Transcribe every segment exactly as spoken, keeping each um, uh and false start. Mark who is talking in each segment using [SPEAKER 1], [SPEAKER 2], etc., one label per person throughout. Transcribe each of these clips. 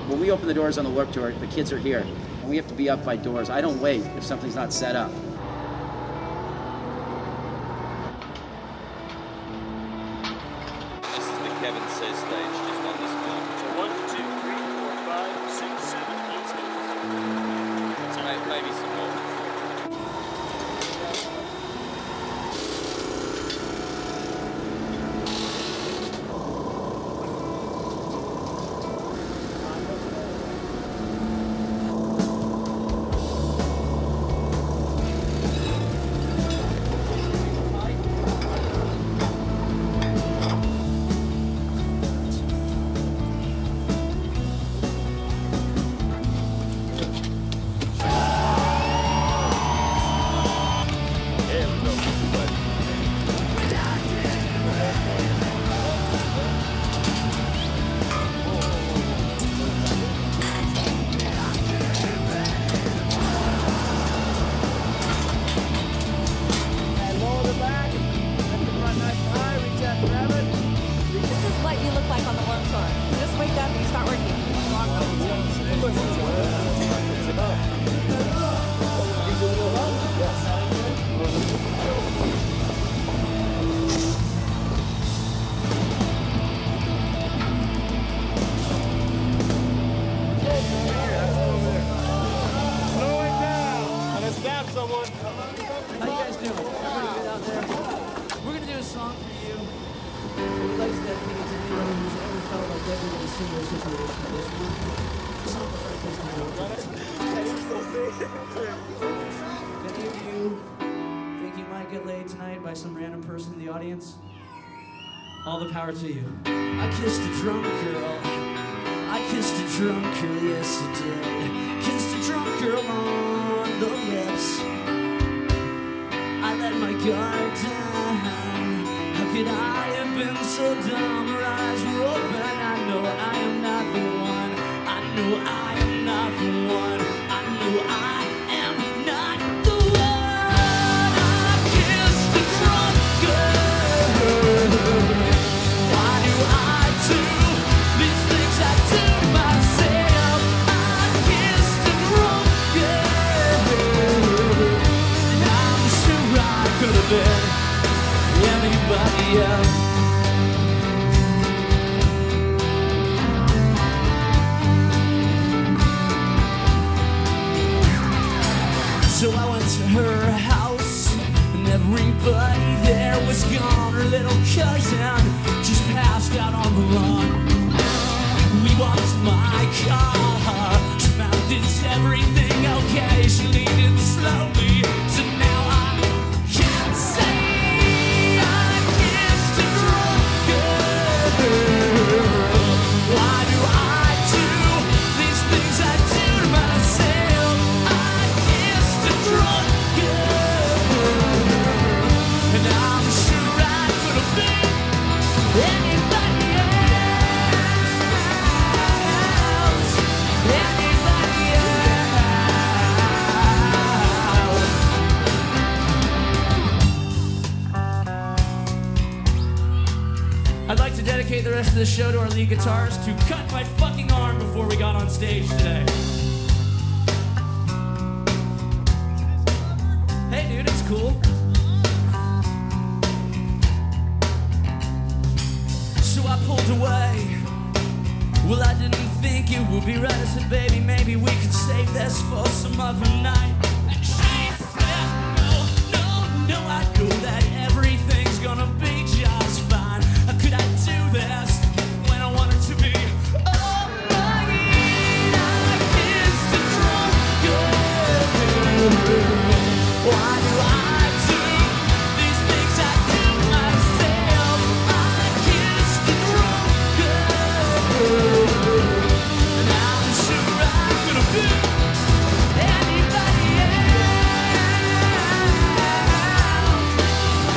[SPEAKER 1] when we open the doors on the Warped Tour, the kids are here. And we have to be up by doors. I don't wait if something's not set up.
[SPEAKER 2] This is the Kevin Says stage, just on this mark.
[SPEAKER 3] So one, two, three, four, five, six, seven, eight stages.
[SPEAKER 2] So maybe some more.
[SPEAKER 4] All the power to you. I kissed a drunk girl. I kissed a drunk girl, yes I did. Kissed a drunk girl on the lips. I let my guard down. How could I have been so dumb? Her eyes were open. I know I am not the one. I know I am not the one. I know I am not the one. I kissed a drunk girl. Anybody else? So I went to her house, and everybody there was gone. Her little cousin just passed out on the lawn. We walked to my car. She mounted everything okay. She leaned in slowly, so now I can't say. Why do I do these things I do to myself? I kissed a drunk girl, and I'm sure I could have been anybody else, anybody else. I'd like to dedicate the rest of the show to our lead guitarist who cut my fucking arm before we got on stage today. Hey dude, it's cool. So I pulled away. Well, I didn't think it would be right. I said, baby, maybe we could save this for some other night. And she said, no, no, no, I know that everything's gonna be just fine. How could I do this when I wanted to be? Oh, my God, I kissed a drunk girl. Why do I do these things I do myself? I kissed a drunk girl, and I'm sure I could have been anybody else.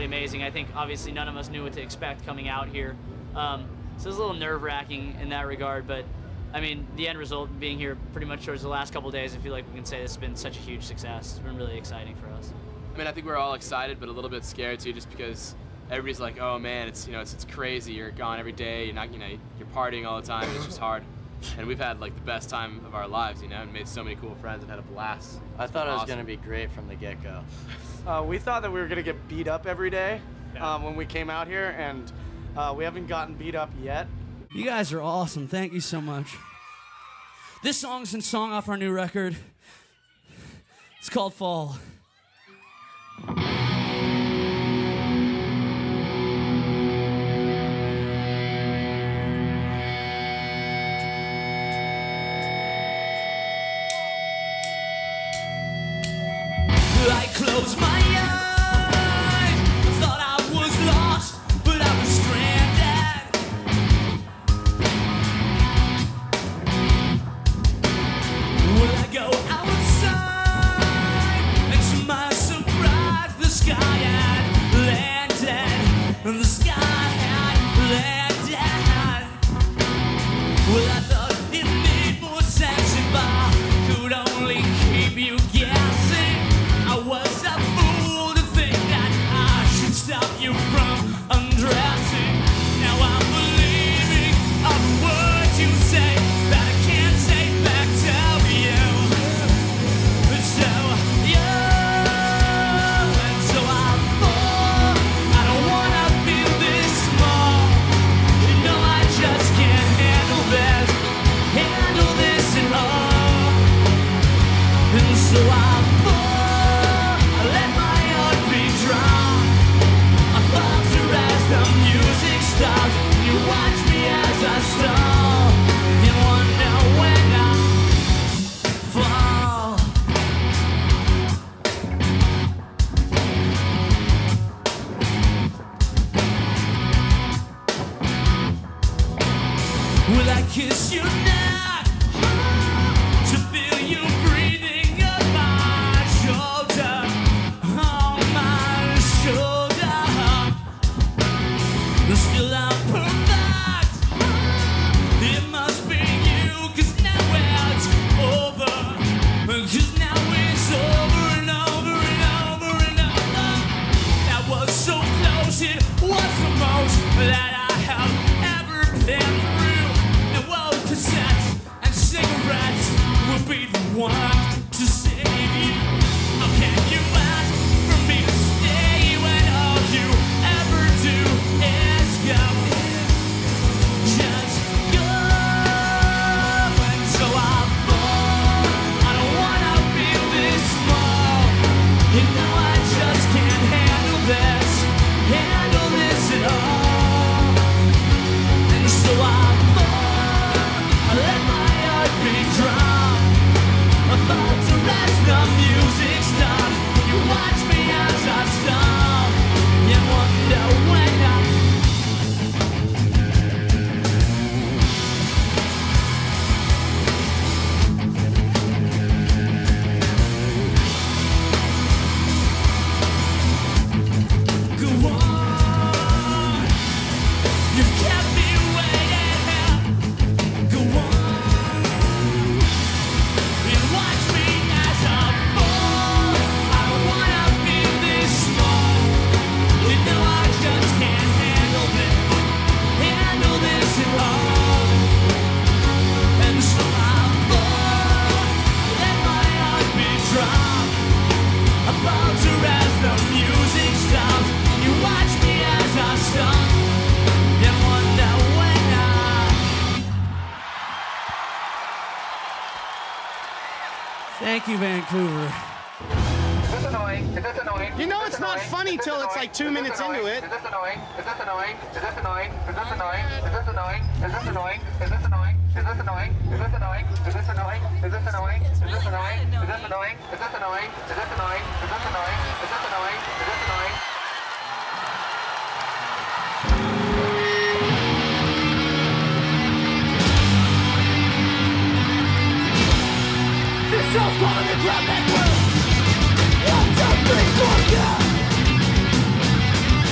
[SPEAKER 5] really amazing. I think obviously none of us knew what to expect coming out here. Um, so it was a little nerve-wracking in that regard, but I mean, the end result being here pretty much towards the last couple of days, I feel like we can say this has been such a huge success. It's been really exciting for us.
[SPEAKER 6] I mean, I think we're all excited, but a little bit scared too, just because everybody's like, "Oh man, it's you know, it's it's crazy. You're gone every day. You're not, you know, you're partying all the time. It's just hard." And we've had like the best time of our lives, you know, and made so many cool friends and had a blast.
[SPEAKER 7] I thought it was
[SPEAKER 6] awesome.
[SPEAKER 7] going to be great from the get-go.
[SPEAKER 8] Uh, we thought that we were going to get beat up every day um, when we came out here, and uh, we haven't gotten beat up yet.
[SPEAKER 4] You guys are awesome. Thank you so much. This song's a song off our new record. It's called Fall. I closed my eyes, thought I was lost, but I was stranded. Well, I go outside, and to my surprise, the sky had landed, and the sky had landed. Well, I thought it made more sense if I could only keep you guessing. I was a fool to think that I should stop you from undressing. Now I'm believing all the words you say that I can't say back to you. So you, and so I fall. I don't wanna feel this small. You know I just can't handle this, handle this at all. And so I fall. Let my heart be drowned. I falter as the music stops. You watch me as I stall. You wonder when I fall. Will I kiss you now to feel you breathing on my shoulder? Still I'm perfect. It must be you, cause now it's over. Cause now it's over and over and over and over. That was so close, it was the most that I have ever been through. Now old cassettes and cigarettes will be the one to save you. How can you ask for me to stay when all you ever do is go? Just go. And so I fall. I don't wanna feel this small. You know I just can't handle this, handle this at all. And so I fall. I let my heart be drowned. I falter as the music stops. You watch me as I stop. You wonder when I go on. You kept me waiting. Go on. You watch me as I fall. I don't wanna feel this small. You know I just can't handle this, handle this at all. And so I fall. Let my heart be dropped. I falter as the music stops. You watch me as I stop. And wonder when I. Thank you, Vancouver.
[SPEAKER 9] Is this annoying? Is this annoying?
[SPEAKER 8] You know it's not funny till it's like two minutes into it.
[SPEAKER 9] Is this annoying? Is this annoying? Is this annoying? Is this annoying? Is this annoying? Is this annoying? Is this annoying? Is this annoying? Is this annoying? Is this annoying? Is this annoying? Is this annoying? Is this annoying? Is this annoying? Is this annoying? Is this annoying? Is this annoying? Is this annoying?
[SPEAKER 4] This song's calling the crowd back room. One, two, three, four, yeah.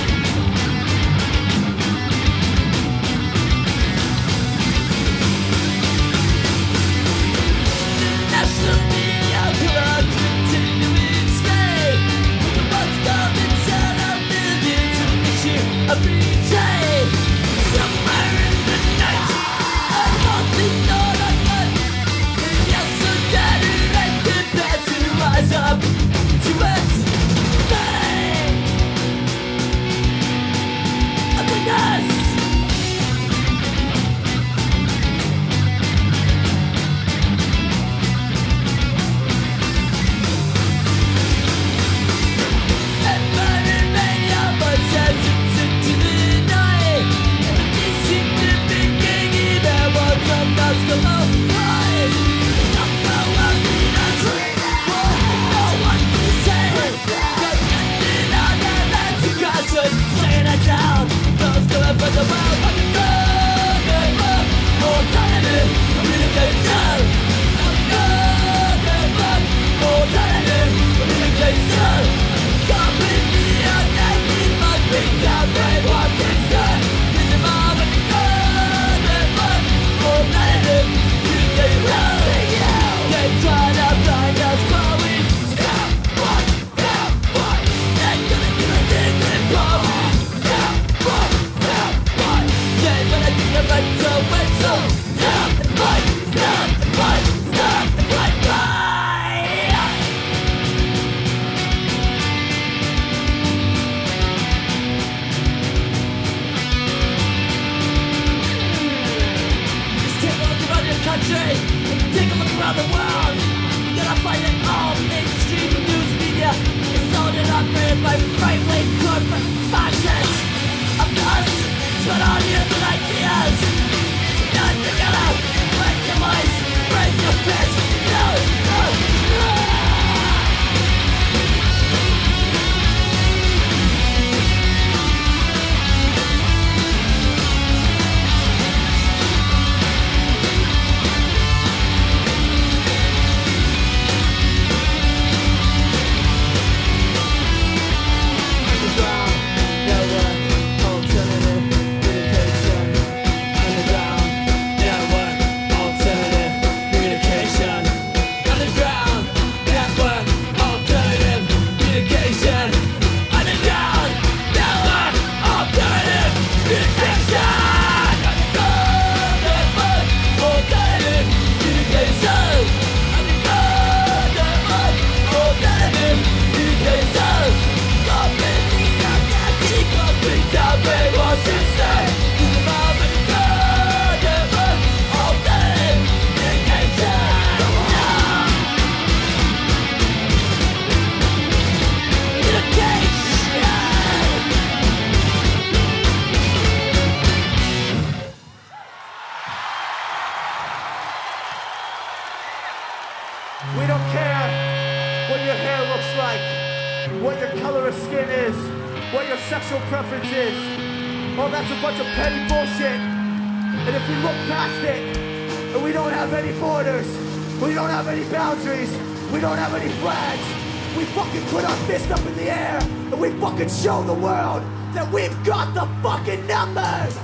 [SPEAKER 7] We don't care what your hair looks like, what your color of skin is, what your sexual preference is. Oh, that's a bunch of petty bullshit. And if we look past it, and we don't have any borders, we don't have any boundaries, we don't have any flags, we fucking put our fist up in the air, and we fucking show the world that we've got the fucking numbers!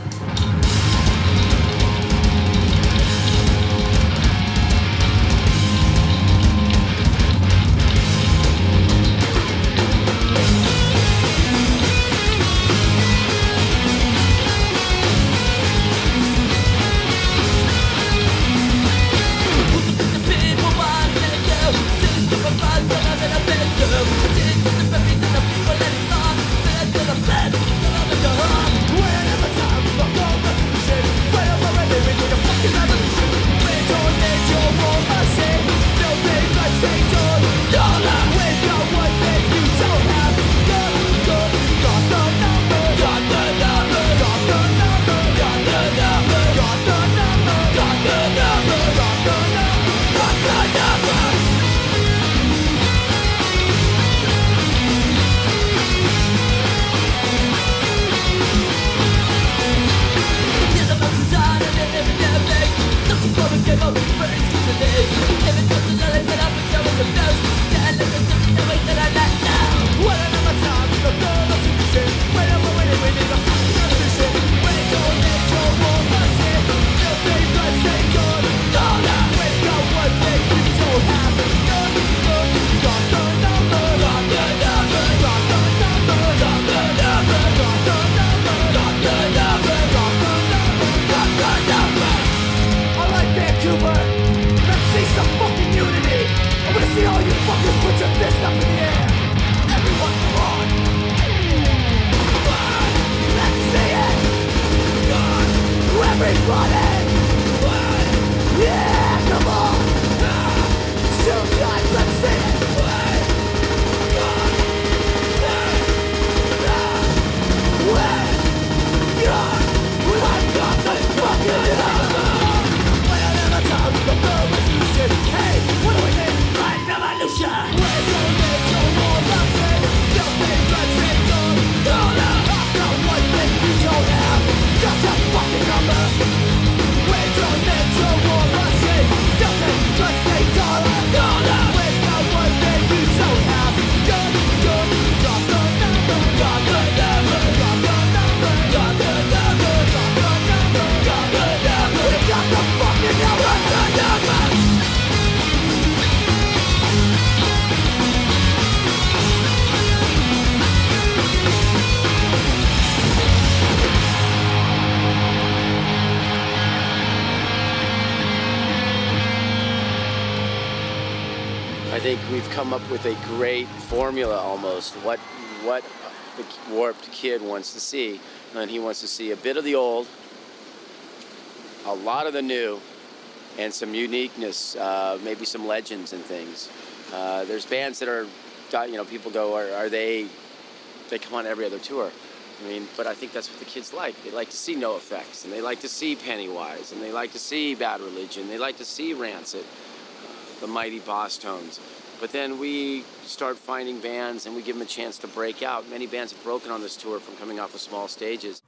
[SPEAKER 1] think we've come up with a great formula almost. What, what the Warped Kid wants to see. And he wants to see a bit of the old, a lot of the new, and some uniqueness, uh, maybe some legends and things. Uh, there's bands that are, you know, people go, are, are they, they come on every other tour. I mean, but I think that's what the kids like. They like to see NoFX, and they like to see Pennywise, and they like to see Bad Religion, they like to see Rancid, the mighty Boss Tones. But then we start finding bands, and we give them a chance to break out. Many bands have broken on this tour from coming off of small stages.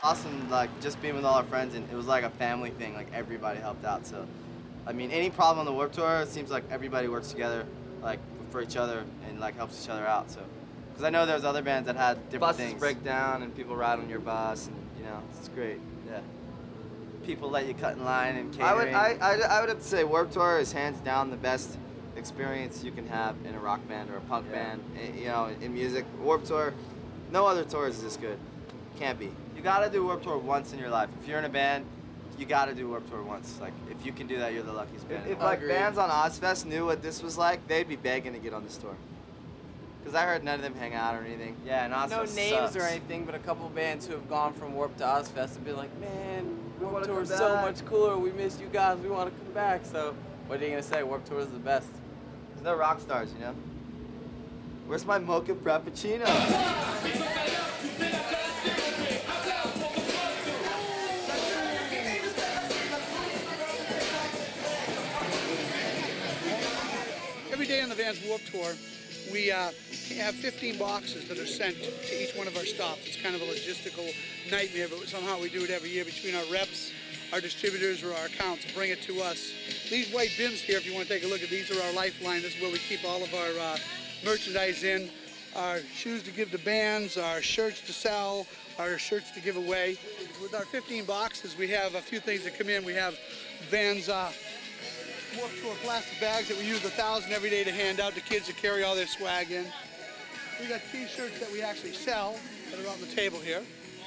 [SPEAKER 10] Awesome, like just being with all our friends, and it was like a family thing. Like everybody helped out. So, I mean, any problem on the Warped Tour, it seems like everybody works together, like for each other, and like helps each other out. So, because I know there's other bands that had different
[SPEAKER 11] Buses
[SPEAKER 10] things.
[SPEAKER 11] break down, and people ride on your bus, and
[SPEAKER 10] You know, it's great. Yeah. People let you cut in line and
[SPEAKER 11] I would,
[SPEAKER 10] catering.
[SPEAKER 11] I, I, I would have to say Warped Tour is hands down the best experience you can have in a rock band or a punk
[SPEAKER 10] Yeah.
[SPEAKER 11] band. eh, You know, in music, Warped Tour, no other tour is this good. Can't be.
[SPEAKER 10] You gotta do Warped Tour once in your life. If you're in a band, you gotta do Warped Tour once. Like, if you can do that, you're the luckiest band.
[SPEAKER 11] If, if like bands on Ozfest knew what this was like, they'd be begging to get on this tour. Because I heard none of them hang out or anything.
[SPEAKER 10] Yeah, and
[SPEAKER 11] Ozfest
[SPEAKER 10] Ozfest
[SPEAKER 11] No names
[SPEAKER 10] sucks.
[SPEAKER 11] or anything, but a couple bands who have gone from Warped to Ozfest and been like, man, Warped
[SPEAKER 10] wanna
[SPEAKER 11] Tour is
[SPEAKER 10] come
[SPEAKER 11] so
[SPEAKER 10] back."
[SPEAKER 11] much cooler. We missed you guys. We want to come back. So what are you gonna say? Warped Tour is the best.
[SPEAKER 10] They're rock stars, you know? Where's my mocha frappuccino?
[SPEAKER 12] Every day on the Vans Warped Tour, we uh, have fifteen boxes that are sent to each one of our stops. It's kind of a logistical nightmare, but somehow we do it every year between our reps, our distributors, or our accounts bring it to us. These white bins here, if you want to take a look at these, are our lifeline. This is where we keep all of our uh, merchandise in. Our shoes to give to bands, our shirts to sell, our shirts to give away. With our fifteen boxes, we have a few things that come in. We have Vans uh, Warped Tour plastic bags that we use a thousand every day to hand out to kids to carry all their swag in. We got t-shirts that we actually sell that are on the table here.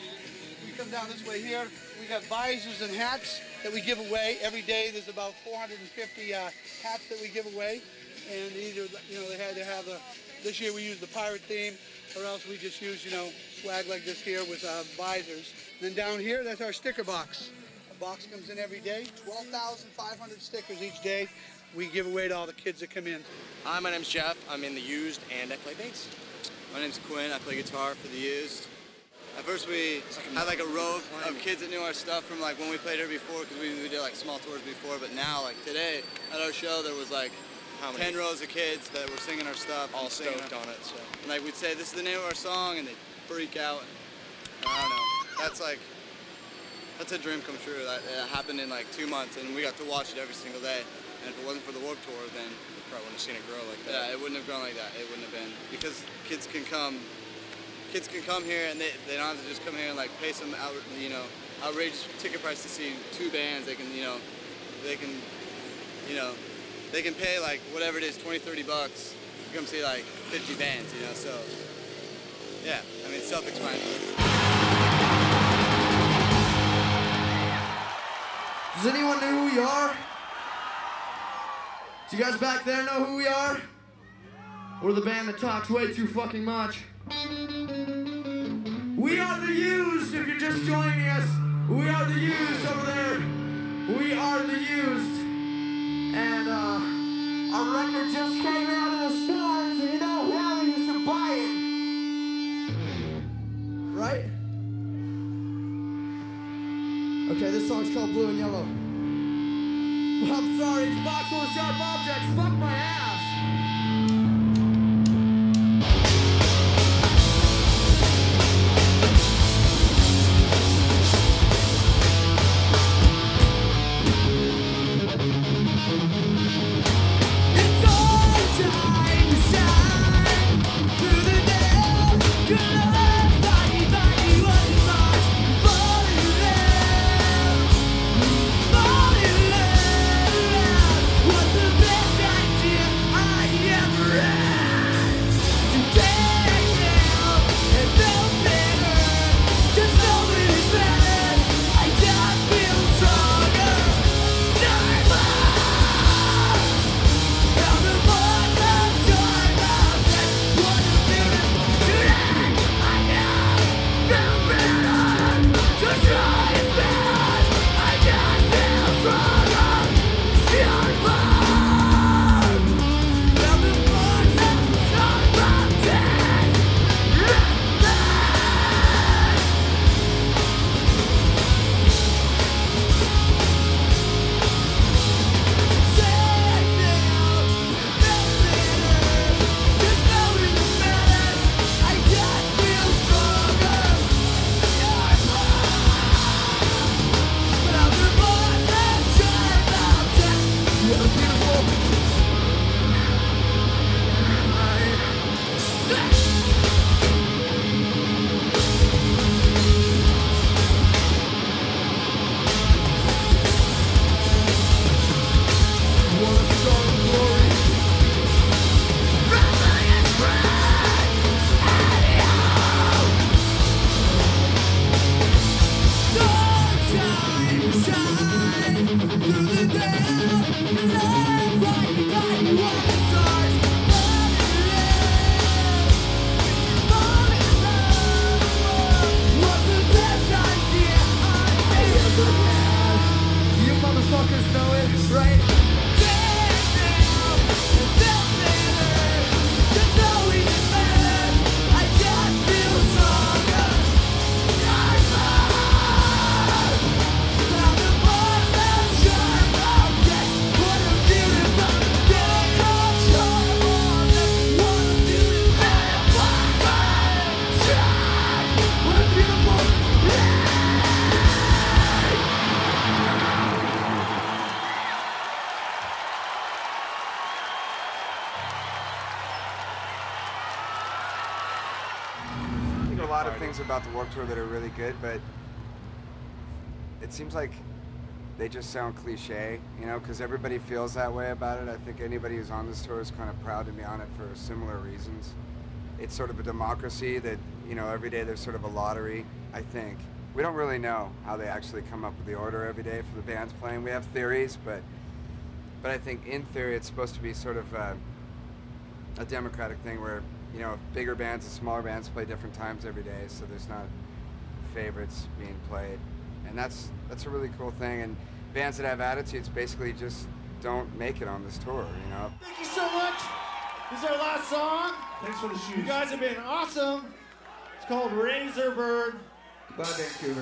[SPEAKER 12] We come down this way here. We got visors and hats that we give away every day. There's about four hundred fifty uh, hats that we give away, and either you know they have they have the this year we use the pirate theme, or else we just use you know swag like this here with uh, visors. And then down here, that's our sticker box. A box comes in every day, twelve thousand five hundred stickers each day. We give away to all the kids that come in.
[SPEAKER 13] Hi, my name's Jeff. I'm in the Used and I play bass. My name's Quinn. I play guitar for the Used. At first we had like a row of kids that knew our stuff from like when we played here before, because we, we did like small tours before, but now like today at our show there was like ten rows of kids that were singing our stuff. All stoked on it. So. And like we'd say, this is the name of our song, and they'd freak out. And, I don't know. That's like, that's a dream come true. That it happened in like two months, and we got to watch it every single day. And if it wasn't for the Warped Tour, then we probably wouldn't have seen it grow like that. Yeah, it wouldn't have grown like that. It wouldn't have been, because kids can come, kids can come here, and they, they don't have to just come here and like pay some out, you know, outrageous ticket price to see two bands. They can, you know, they can, you know, they can pay like whatever it is, twenty, thirty bucks to come see like fifty bands, you know. So yeah, I mean, self-explanatory.
[SPEAKER 7] Does anyone know who we are? Do you guys back there know who we are? We're the band that talks way too fucking much. We are the Used, if you're just joining us. We are the Used over there. We are the Used. And, uh, our record just came out of the stores, and you know how we used to buy it. Right? Okay, this song's called Blue and Yellow. I'm sorry, it's Box Full of Sharp Objects. Fuck my ass.
[SPEAKER 4] What's the best idea?
[SPEAKER 14] about the Warped Tour that are really good, but it seems like they just sound cliche, you know, because everybody feels that way about it. I think anybody who's on this tour is kind of proud to be on it for similar reasons. It's sort of a democracy that, you know, every day there's sort of a lottery, I think. We don't really know how they actually come up with the order every day for the bands playing. We have theories, but but I think in theory it's supposed to be sort of a, a democratic thing where, you know, bigger bands and smaller bands play different times every day, so there's not favorites being played. And that's that's a really cool thing. And bands that have attitudes basically just don't make it on this tour, you know?
[SPEAKER 7] Thank you so much. This is our last song. Thanks for the shoes. You guys have been awesome. It's called Razor-Bird. Bye, Vancouver.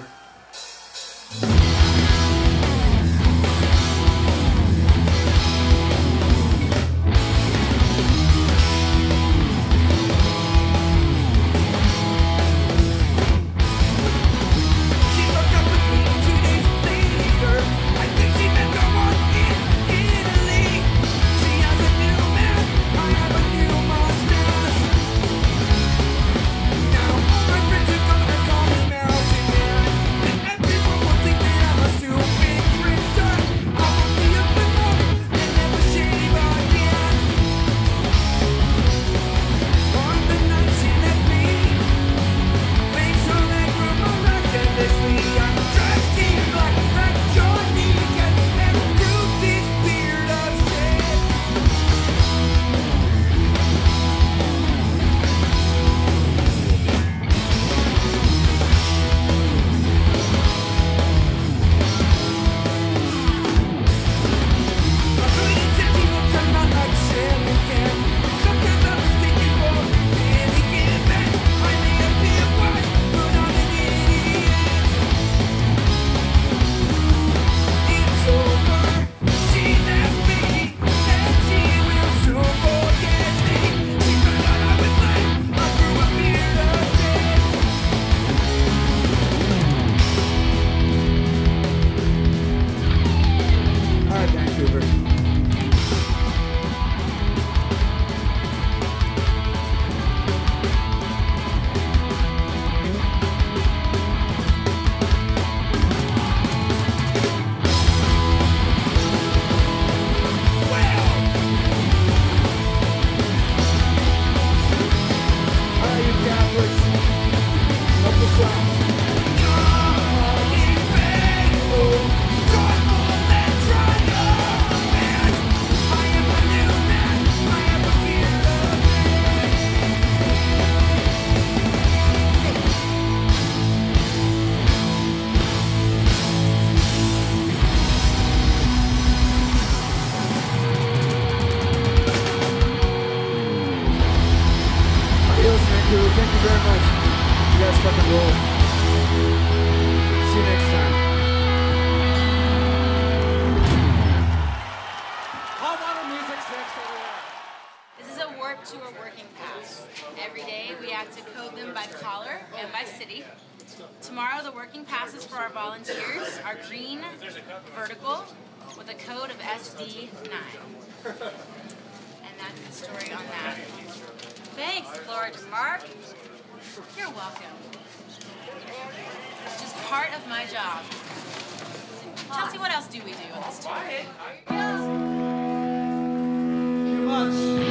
[SPEAKER 7] Thank you very much. You guys fucking roll. See you next time.
[SPEAKER 15] Hot Water Music's next over there.
[SPEAKER 16] This is a Warped Tour working pass. Every day we have to code them by collar and by city. Tomorrow the working passes for our volunteers are green vertical with a code of S D nine. And that's the story on that. Thanks, Lord Mark. You're welcome. It's just part of my job. Chelsea, what else do we do on this tour?
[SPEAKER 7] Too much.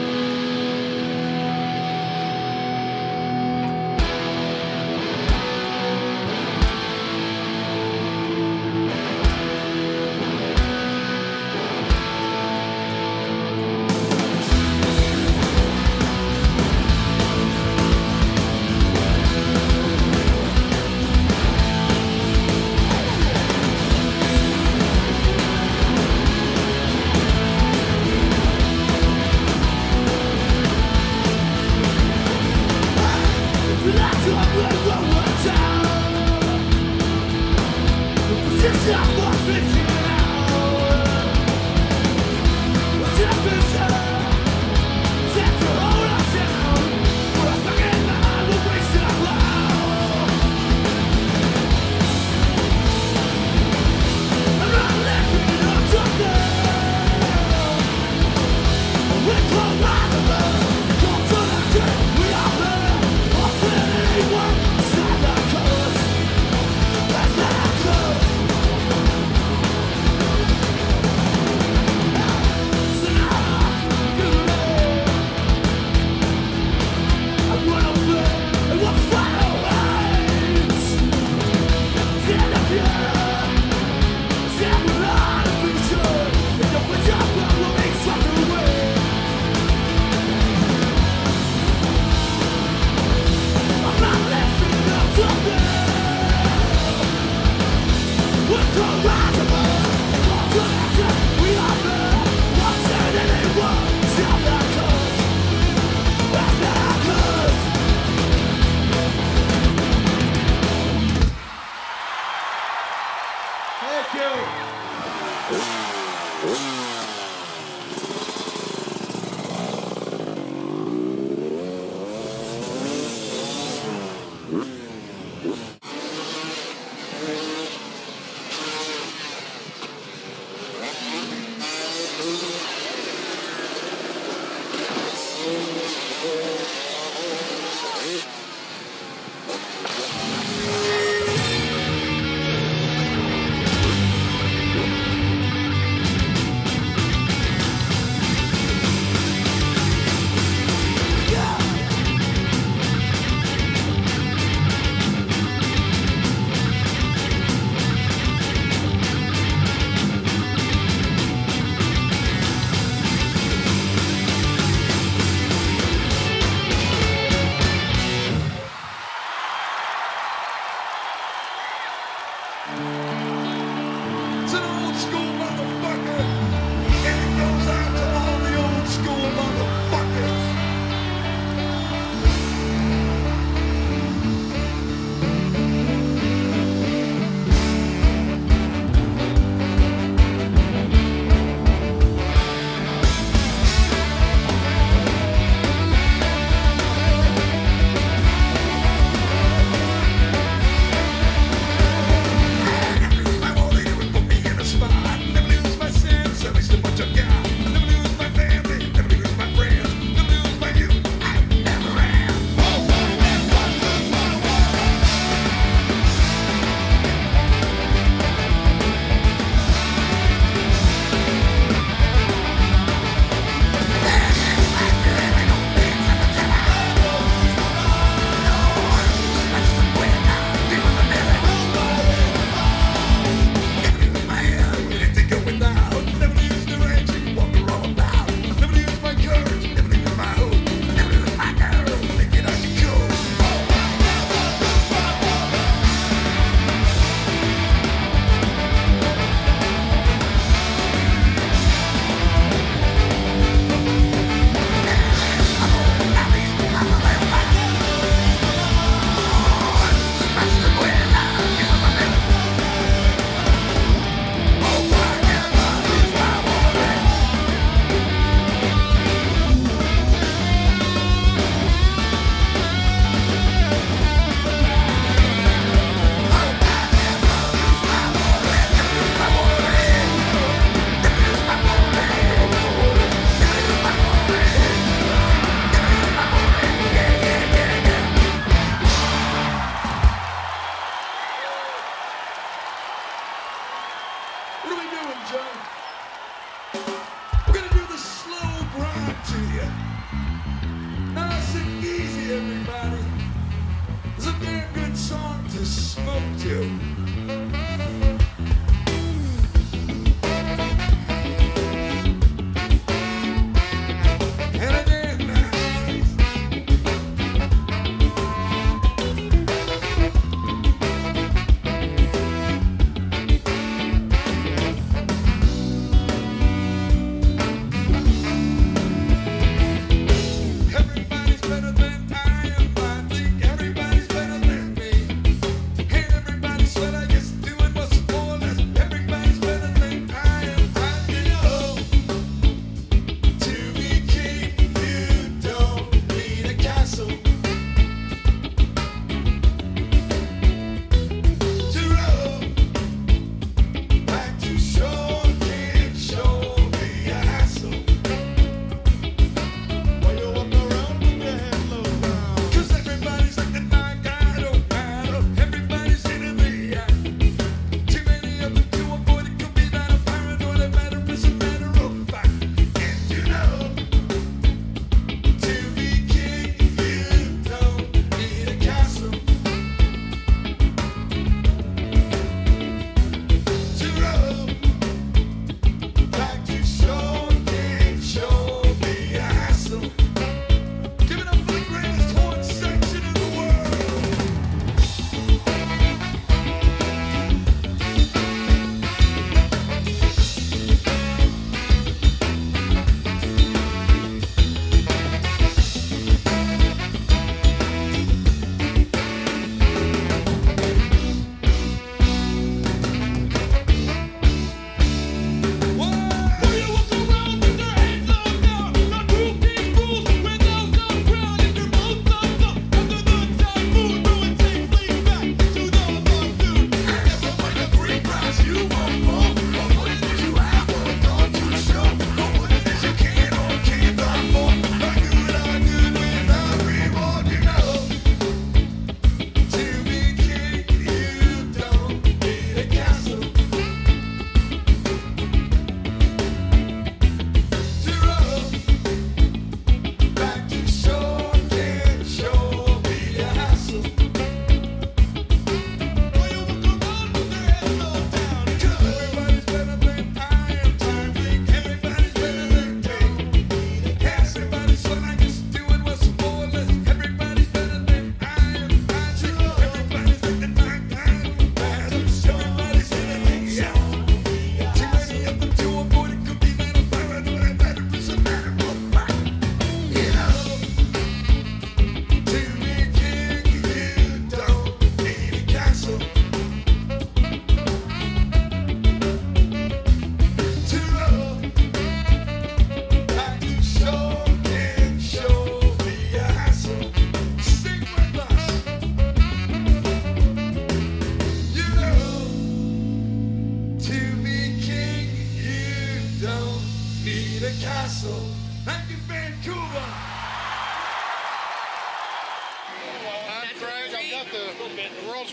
[SPEAKER 7] We are the
[SPEAKER 17] It's an old school motherfucker, and it goes out to all the old school motherfuckers. What are we doing, Joe? We're gonna do the slow grind to you. Nice and easy, everybody. It's a damn good song to smoke to. And a damn nice. Everybody's better than I am. I think everybody's better than me. Ain't everybody sweat like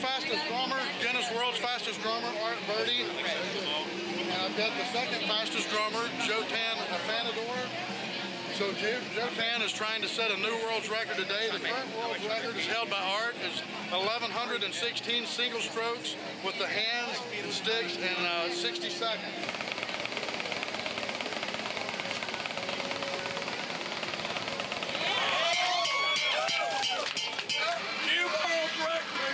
[SPEAKER 18] fastest drummer, Guinness World's fastest drummer, Art Birdie. And I've got the second fastest drummer, Joe Tan Afanador. So Joe, Joe Tan is trying to set a new world's record today. The current world record is held by Art. It's eleven sixteen single strokes with the hands, the sticks, in uh, sixty seconds. New world record!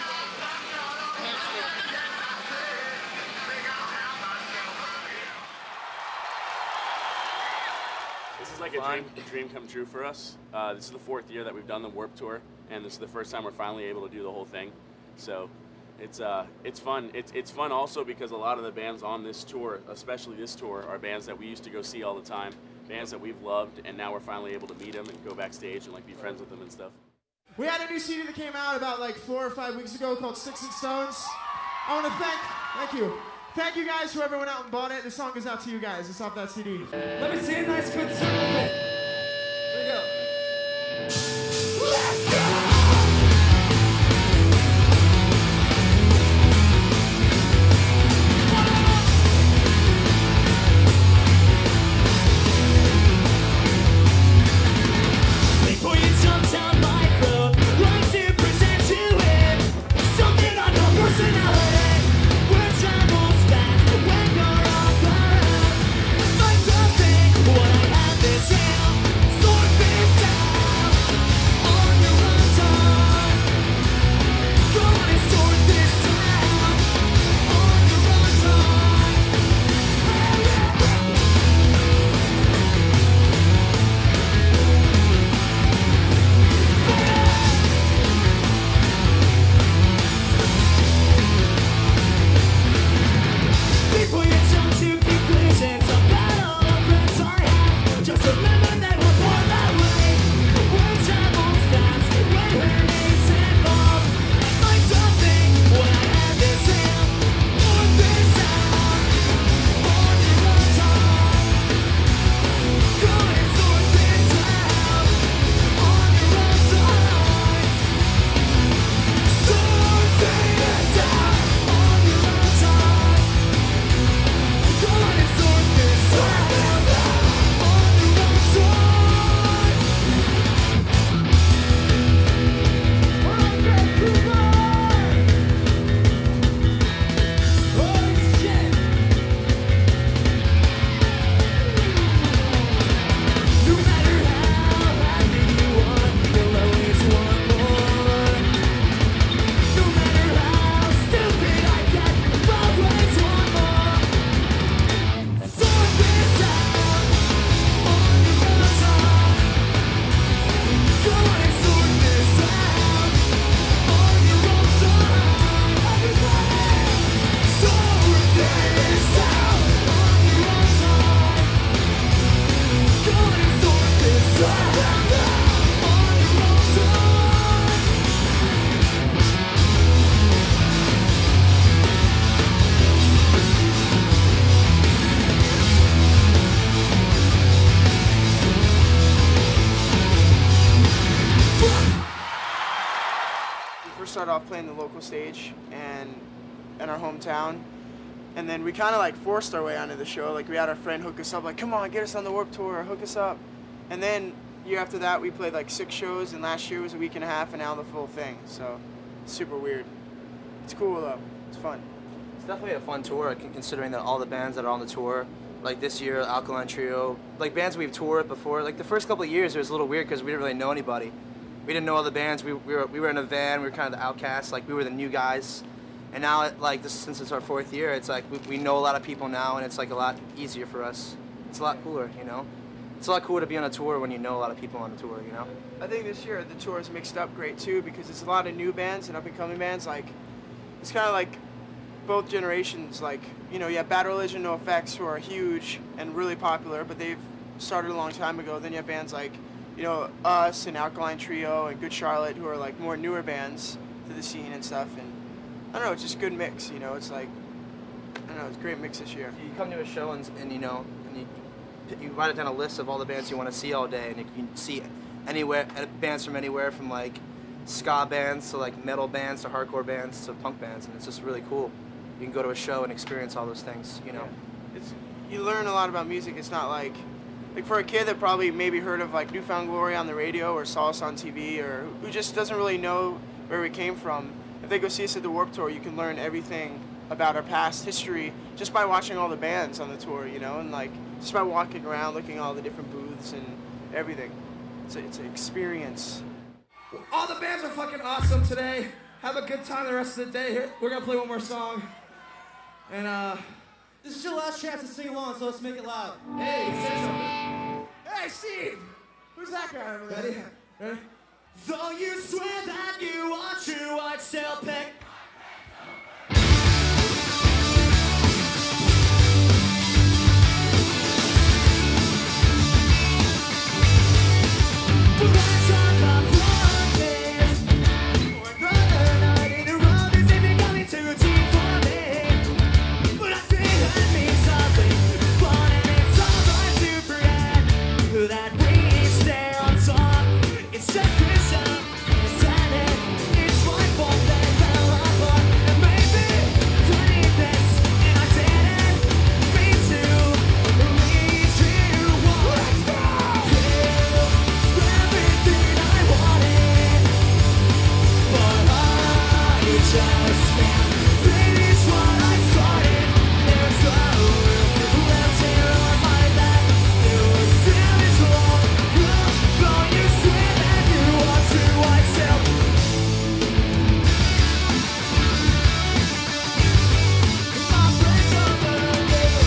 [SPEAKER 19] This is like a dream, a dream come true for us. Uh, this is the fourth year that we've done the Warped Tour, and this is the first time we're finally able to do the whole thing. So it's uh, it's fun. It's it's fun also because a lot of the bands on this tour, especially this tour, are bands that we used to go see all the time, bands that we've loved, and now we're finally able to meet them and go backstage and like be friends with them and stuff.
[SPEAKER 7] We had a new C D that came out about like four or five weeks ago called Sticks and Stones. I want to thank, thank you. Thank you guys, whoever went out and bought it. The song goes out to you guys. It's off that C D.
[SPEAKER 4] Let me see a nice good song of it. Here we go. Let's go! Before you jump down my throat, want to present to it something on your personality. Word travels fast when you're off around. Find something, what I have is real. Sort this out on your own time. Go on and sort this out on your own time. Before you jump to conclusions about all the friends I have, just remember they were born that way. Word travels fast when we're involved. Find something, what I have is real. Sort this out on your own time. Go and sort this out on your own time. Sort this out on your own time. Go on and sort this out on your own time. Holy shit! No matter how happy you are, you'll always want more. No matter how stupid I get, I'll always want more. Sort this out on your own time. Go on and sort this out on your own time. Everybody, sort this out on your own time. Go on and sort this out on your own time.
[SPEAKER 8] We first started off playing the local stage and in our hometown, and then we kind of like forced our way onto the show. Like we had our friend hook us up, like, come on, get us on the Warped Tour, hook us up. And then year after that, we played like six shows, and last year was a week and a half, and now the full thing. So it's super weird. It's cool though. It's fun.
[SPEAKER 10] It's definitely a fun tour, con- considering that all the bands that are on the tour, like this year, Alkaline Trio, like bands we've toured before. Like the first couple of years, it was a little weird because we didn't really know anybody. We didn't know all the bands. We, we were we were in a van. We were kind of the outcasts. Like we were the new guys. And now, it, like this, since it's our fourth year, it's like we, we know a lot of people now, and it's like a lot easier for us. It's a lot cooler, you know. It's a lot cooler to be on a tour when you know a lot of people on the tour, you know.
[SPEAKER 8] I think this year the tour is mixed up great too, because it's a lot of new bands and up and coming bands. Like it's kind of like both generations. Like you know, you have Bad Religion, NoFX, who are huge and really popular, but they've started a long time ago. Then you have bands like you know us and Alkaline Trio and Good Charlotte, who are like more newer bands to the scene and stuff. And I don't know, it's just a good mix. You know, it's like I don't know, it's a great mix this year.
[SPEAKER 10] You come to a show and, and you know, and you you write down a list of all the bands you want to see all day, and you can see anywhere bands from anywhere from like
[SPEAKER 20] ska bands to like metal bands to hardcore bands to punk bands, and it's just really cool. You can go to a show and experience all those things, you know.
[SPEAKER 8] It's, you learn a lot about music. It's not like, like for a kid that probably maybe heard of like Newfound Glory on the radio or saw us on T V, or who just doesn't really know where we came from. If they go see us at the Warped Tour, you can learn everything about our past history just by watching all the bands on the tour, you know, and like just by walking around, looking at all the different booths and everything. It's a, it's an experience.
[SPEAKER 7] All the bands are fucking awesome today. Have a good time the rest of the day. Here, we're gonna play one more song. And uh, this is your last chance to sing along, so let's make it loud. Hey, say something. Hey, Steve! Who's that guy over there? Ready? Ready? Though you swear that you are true, I'd still pick.
[SPEAKER 4] That we stay on top. It's just this up, it's at it. It's my fault that I fell apart. And maybe I need this, and I didn't mean to lead you on. Let's go! Everything I wanted, but I just can't finish what I started. There's no room left here on my back. It was damage wrong. Though you swear that you are true, I still. My friends are burning.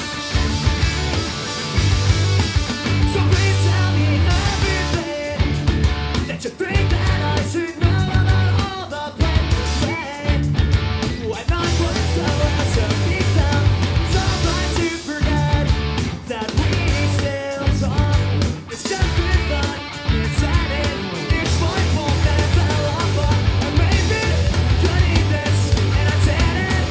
[SPEAKER 4] So please tell me everything that you think that I should know about all the plans. Why not put it so I should keep them? So glad to forget that we still talk. It's just been fun, it's at it. It's my fault that I fell apart. And maybe I need this, and I didn't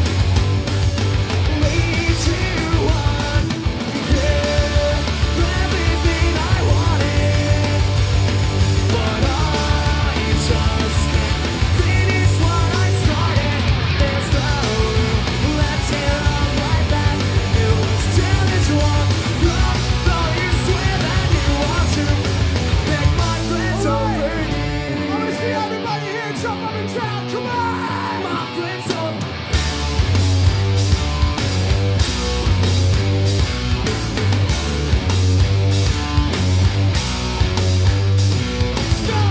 [SPEAKER 4] lead you on. Yeah, everything I wanted, but I just can't finish what I started. There's no room left here on my back. It was damage wrong. Though you swear that you want to make my friends over you. I wanna see everybody here jump up and down. Come on! My friends over. Let's go!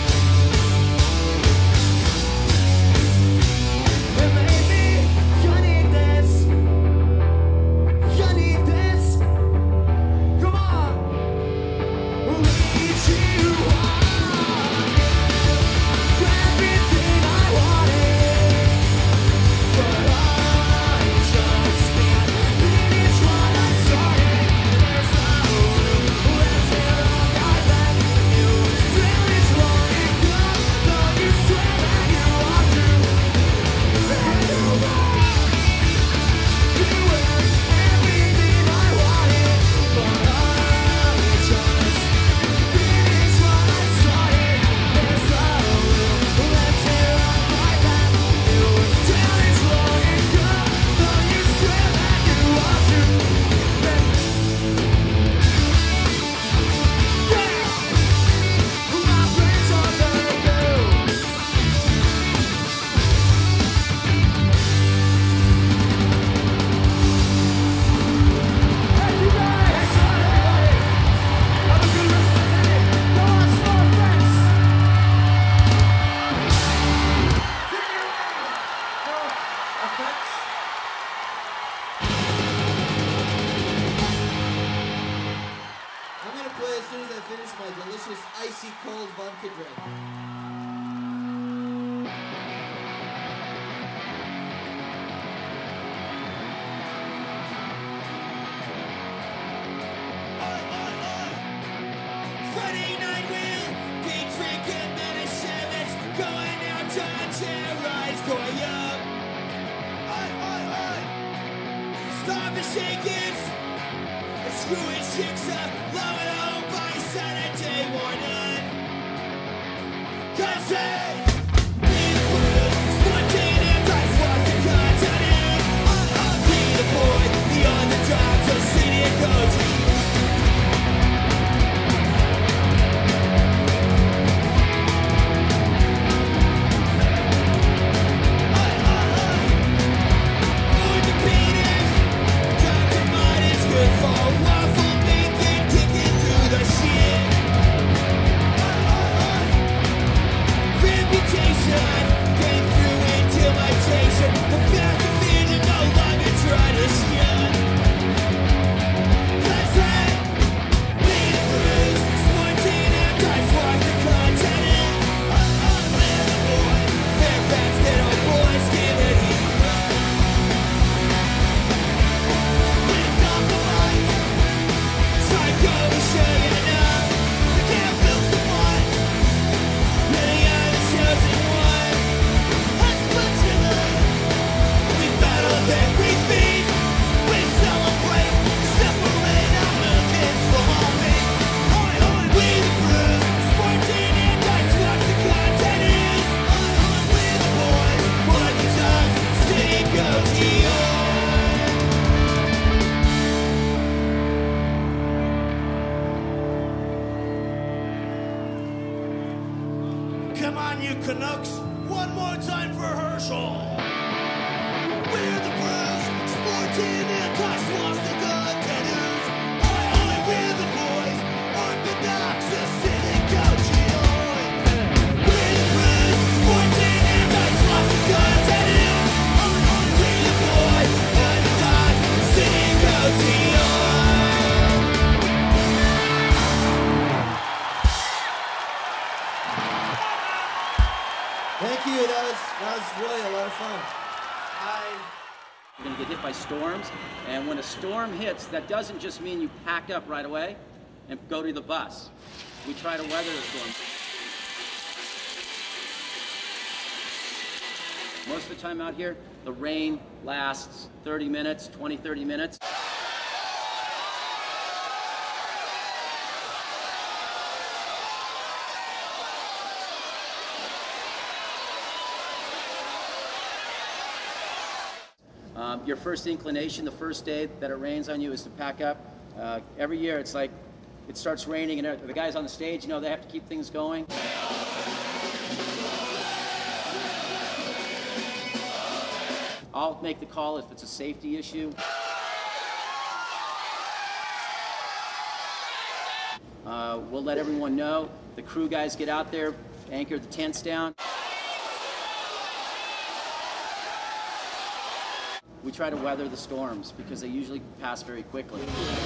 [SPEAKER 4] And maybe you need this. You need this. Come on. Lead you on. Everything I wanted, but I just can't finish what I started. There's no room left here on my back. It was damage wrong and good. Though you swear that you are true. And you were, you were everything I wanted, but I just finish what I started. There's no room left here on my back. It was damage wrong and good. Though you swear that you are true. Yeah, my friends are burning. Hey, you guys! Have a good rest of the day. Go on, small friends.
[SPEAKER 21] I'm gonna play as soon as I finish my delicious icy cold vodka drink.
[SPEAKER 4] Friday night we'll be drinking Manischewitz, going out to terrorize Goya. Starving shakers, and screwing chicks up, low and home by Saturday morning. Come on, you Canucks. One more time for Herschel. We're the Blues, sporting anti-swastika tattoos. Oi, oi, we're the boys, orthodox, acidic Gauchioi. We're the Blues, sporting anti-swastika tattoos. Oi, oi, we're the boys, orthodox, acidic Gauchioi.
[SPEAKER 21] Thank you. That was that was really a lot of fun.
[SPEAKER 3] You're going to get hit by storms, and when a storm hits, that doesn't just mean you pack up right away and go to the bus. We try to weather the storm. Most of the time out here, the rain lasts thirty minutes, twenty, thirty minutes. Um, your first inclination, the first day that it rains on you, is to pack up. Uh, every year, it's like it starts raining, and the guys on the stage, you know, they have to keep things going. I'll make the call if it's a safety issue. Uh, we'll let everyone know. The crew guys get out there, anchor the tents down. We try to weather the storms because they usually pass very quickly.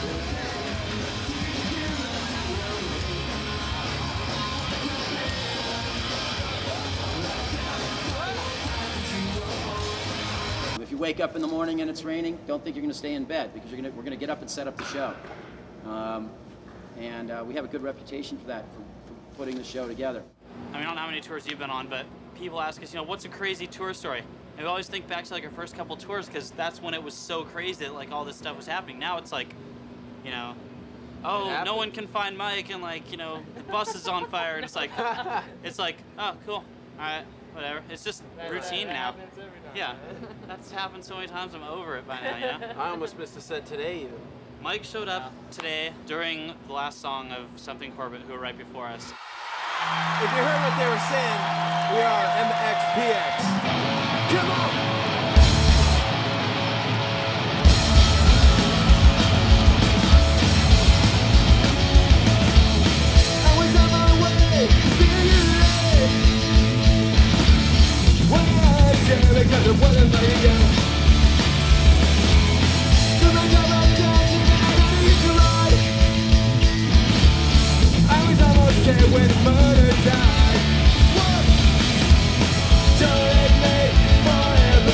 [SPEAKER 3] If you wake up in the morning and it's raining, don't think you're going to stay in bed because you're gonna, we're going to get up and set up the show. Um, and uh, we have a good reputation for that, for, for putting the show together.
[SPEAKER 5] I mean, I don't know how many tours you've been on, but people ask us, you know, what's a crazy tour story? And we always think back to like our first couple tours because that's when it was so crazy that like all this stuff was happening. Now it's like, you know, oh, no one can find Mike, and like, you know, the bus is on fire, and it's like, it's like, oh, cool, all right, whatever. It's just routine now. Yeah, that's happened so many times. I'm over it by now, you know.
[SPEAKER 2] I almost missed a set today even.
[SPEAKER 5] Mike showed up today during the last song of Something Corbett, who were right before us.
[SPEAKER 2] If you heard what they were saying, we are M X P X. Come on!
[SPEAKER 4] I was on my way to you late. When I said because of what I'm letting go. So I got my dancing and I had to use to ride. I was almost there when murder died. What? Don't let me forever.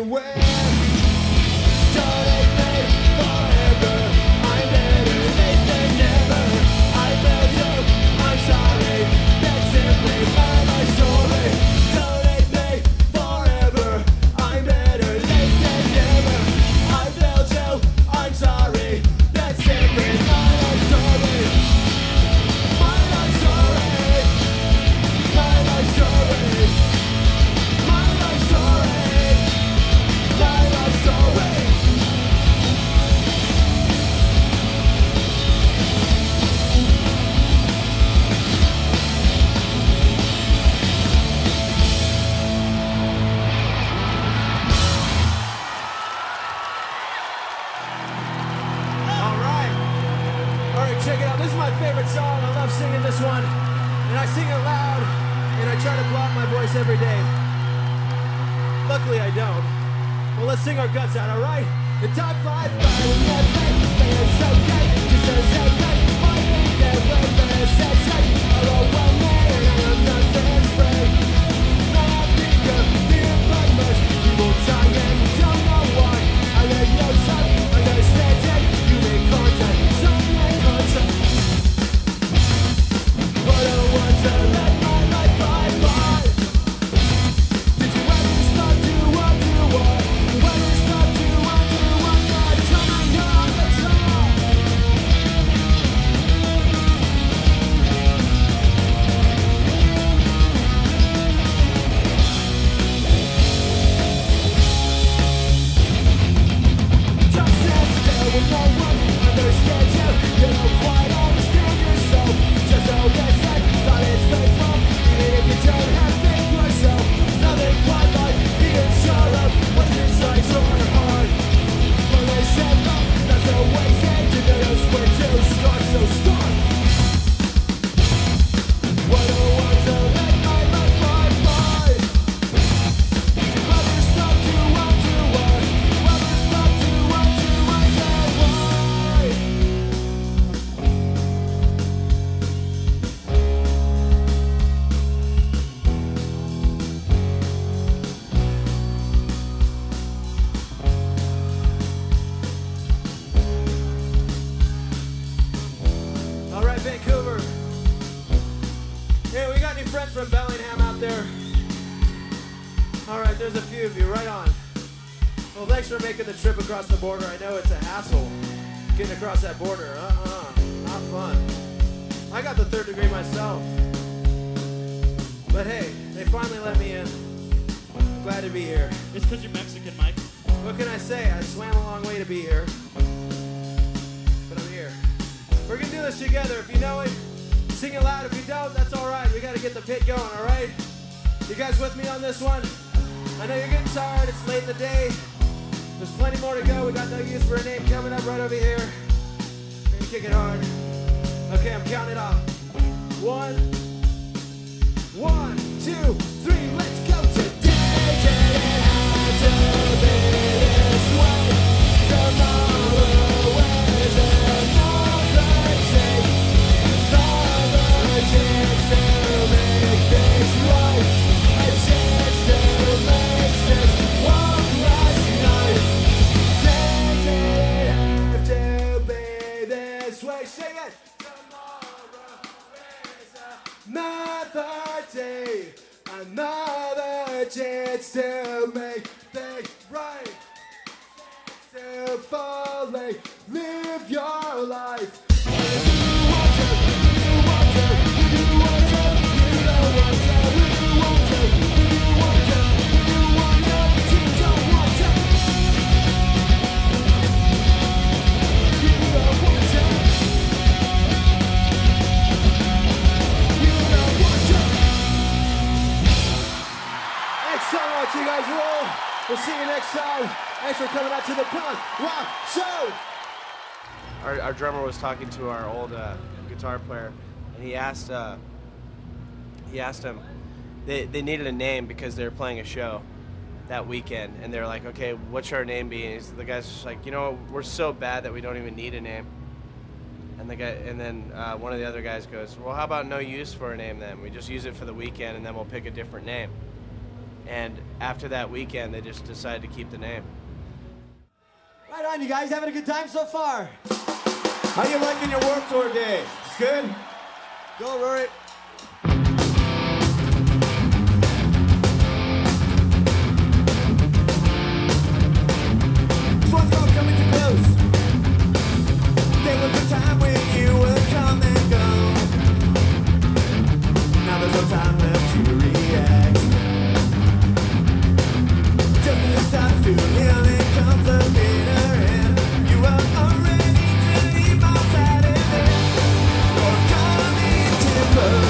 [SPEAKER 7] anywhere. Donate me forever. I'm better late than never. I failed you, I'm sorry. That's simply my life story. Donate me forever. I'm better late than never. I failed you, I'm sorry. That's simply my life story. My life story. My life story. My life story. My life story. All right. All right, check it out. This is my favorite song. I love singing this one. And I sing it loud, and I try to block my voice every day. Luckily, I don't. Well, let's sing our guts out, all right? The top five five in that thing. It's okay, just as okay. I think that we're better sex right. I'm all well made, and I'm not that afraid. Not a thinker, didn't find much. People die and don't know why. I let no time, I gotta stand it. You make contact, some make contact. But I want to let my life fly by. Did you ever start to wonder why? Ever start to wonder why? Turning on the top. Just stand still when no one understands you. You don't quite understand yourself. Just know this life, thought it's faithful. Even if you don't have faith yourself, there's nothing quite like being sure of what's inside your heart. When they said love, that's the way they do us. Where to start, so start. What a want to let my life fly by. Whether stop to wonder why. Whether stop to wonder wonder why. All right, Vancouver. Hey, we got any friends from Bellingham out there? All right, there's a few of you. Right on. Well, thanks for making the trip across the border. I know it's a hassle getting across that border. Uh-uh, not fun. I got the third degree myself. But hey, they finally let me in. I'm glad to be here.
[SPEAKER 6] It's because you're Mexican, Mike.
[SPEAKER 7] What can I say? I swam a long way to be here. But I'm here. We're gonna do this together. If you know it, sing it loud. If you don't, that's all right. We gotta get the pit going, all right? You guys with me on this one? I know you're getting tired. It's late in the day. There's plenty more to go. We got No Use for a Name coming up right over here. We're gonna kick it hard. Okay, I'm counting off. One, one, two, three. Let's go. Today didn't have to be this way. Tomorrow is another day. Another chance to make things right. A chance to make sense. One last night. Today didn't have to be this way. Sing it. Another day, another chance to make things right. To follow, live your life. You want to, you want to, you want to, you don't want to, you want to, you want to, you want to, you don't want to. You don't want to. Thanks so much, you guys roll. We'll see you next time. Thanks for coming out to the Punk Rock Show.
[SPEAKER 20] Our, our drummer was talking to our old uh, guitar player, and he asked uh, he asked him they they needed a name because they were playing a show that weekend, and they're like, okay, what should our name be? And he's, the guy's just like, you know, we're so bad that we don't even need a name. And the guy, and then uh, one of the other guys goes, well, how about No Use for a name then? We just use it for the weekend, and then we'll pick a different name. And after that weekend, they just decided to keep the name.
[SPEAKER 7] Right on, you guys having a good time so far? How you liking your Warped Tour day? It's good? Go, Rory. This one's called Coming Too Close. There was a time when you would come and go. Now there's no time left to react. Just as it's time to heal, it comes a bitter end. You are already to leave my side of it. Or coming too close.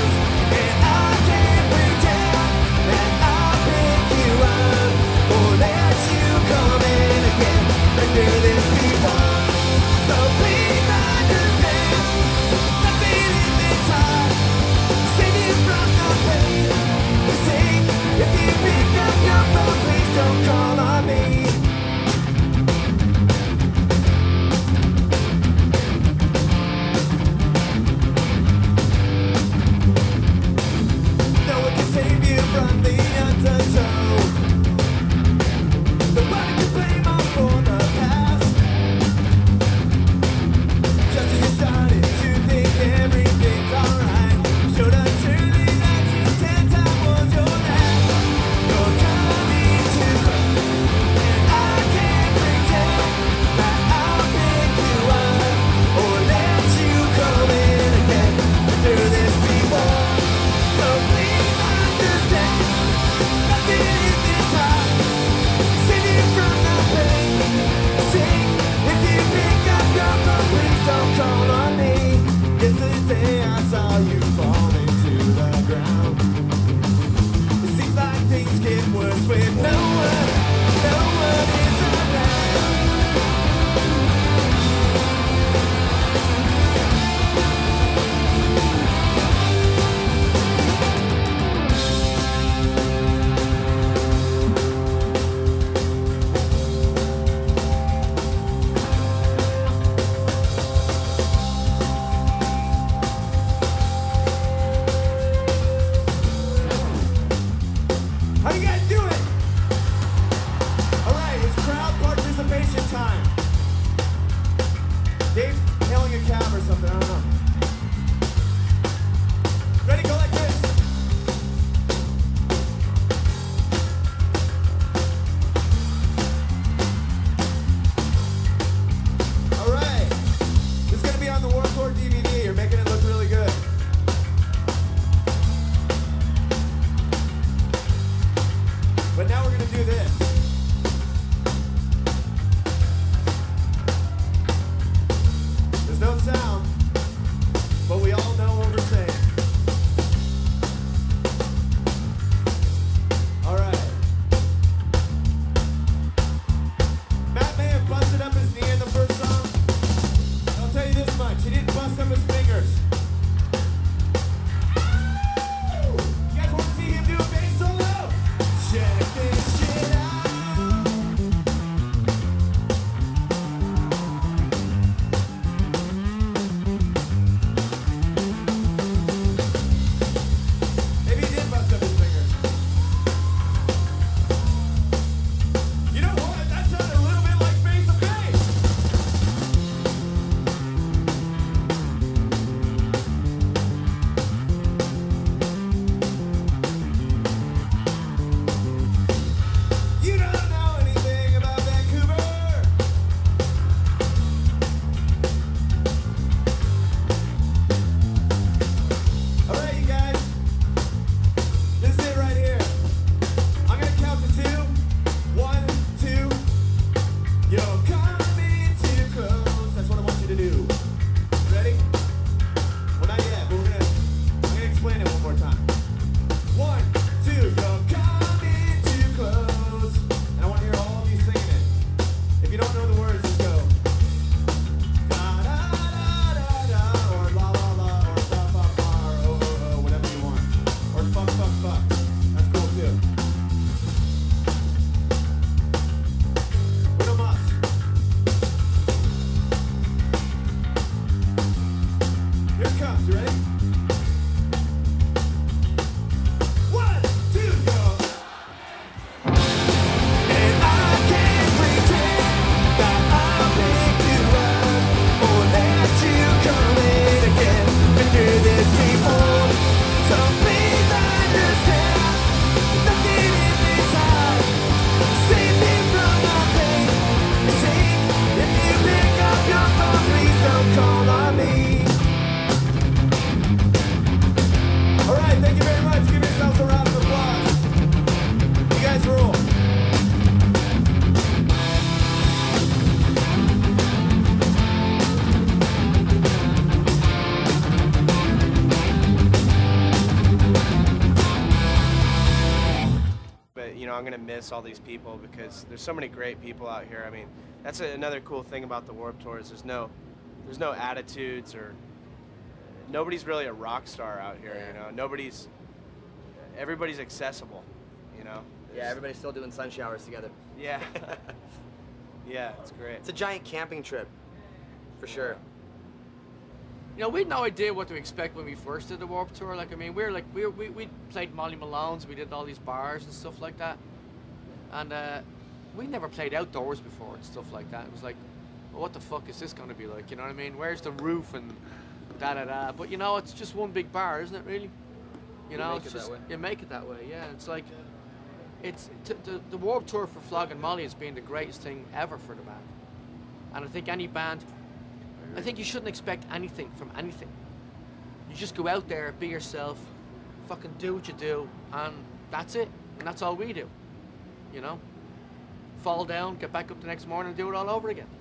[SPEAKER 20] I'm gonna miss all these people because there's so many great people out here. I mean, that's a, another cool thing about the Warped Tour is there's no, there's no attitudes or nobody's really a rock star out here. You know, nobody's, everybody's accessible. You know.
[SPEAKER 6] Yeah, everybody's still doing sun showers together.
[SPEAKER 20] Yeah. Yeah, it's great.
[SPEAKER 6] It's a giant camping trip, for sure.
[SPEAKER 22] You know, we had no idea what to expect when we first did the Warped Tour. Like, I mean, we were like, we, were, we, we played Molly Malone's, we did all these bars and stuff like that. And uh, we never played outdoors before and stuff like that. It was like, well, what the fuck is this going to be like? You know what I mean? Where's the roof and da-da-da? But, you know, it's just one big bar, isn't it, really? You know,
[SPEAKER 6] make
[SPEAKER 22] it's
[SPEAKER 6] it
[SPEAKER 22] just,
[SPEAKER 6] that way.
[SPEAKER 22] you make it that way, yeah. It's like, it's t the, the Warped Tour for Flogging Molly has been the greatest thing ever for the band. And I think any band, I think you shouldn't expect anything from anything. You just go out there, be yourself, fucking do what you do, and that's it. And that's all we do, you know? Fall down, get back up the next morning and do it all over again.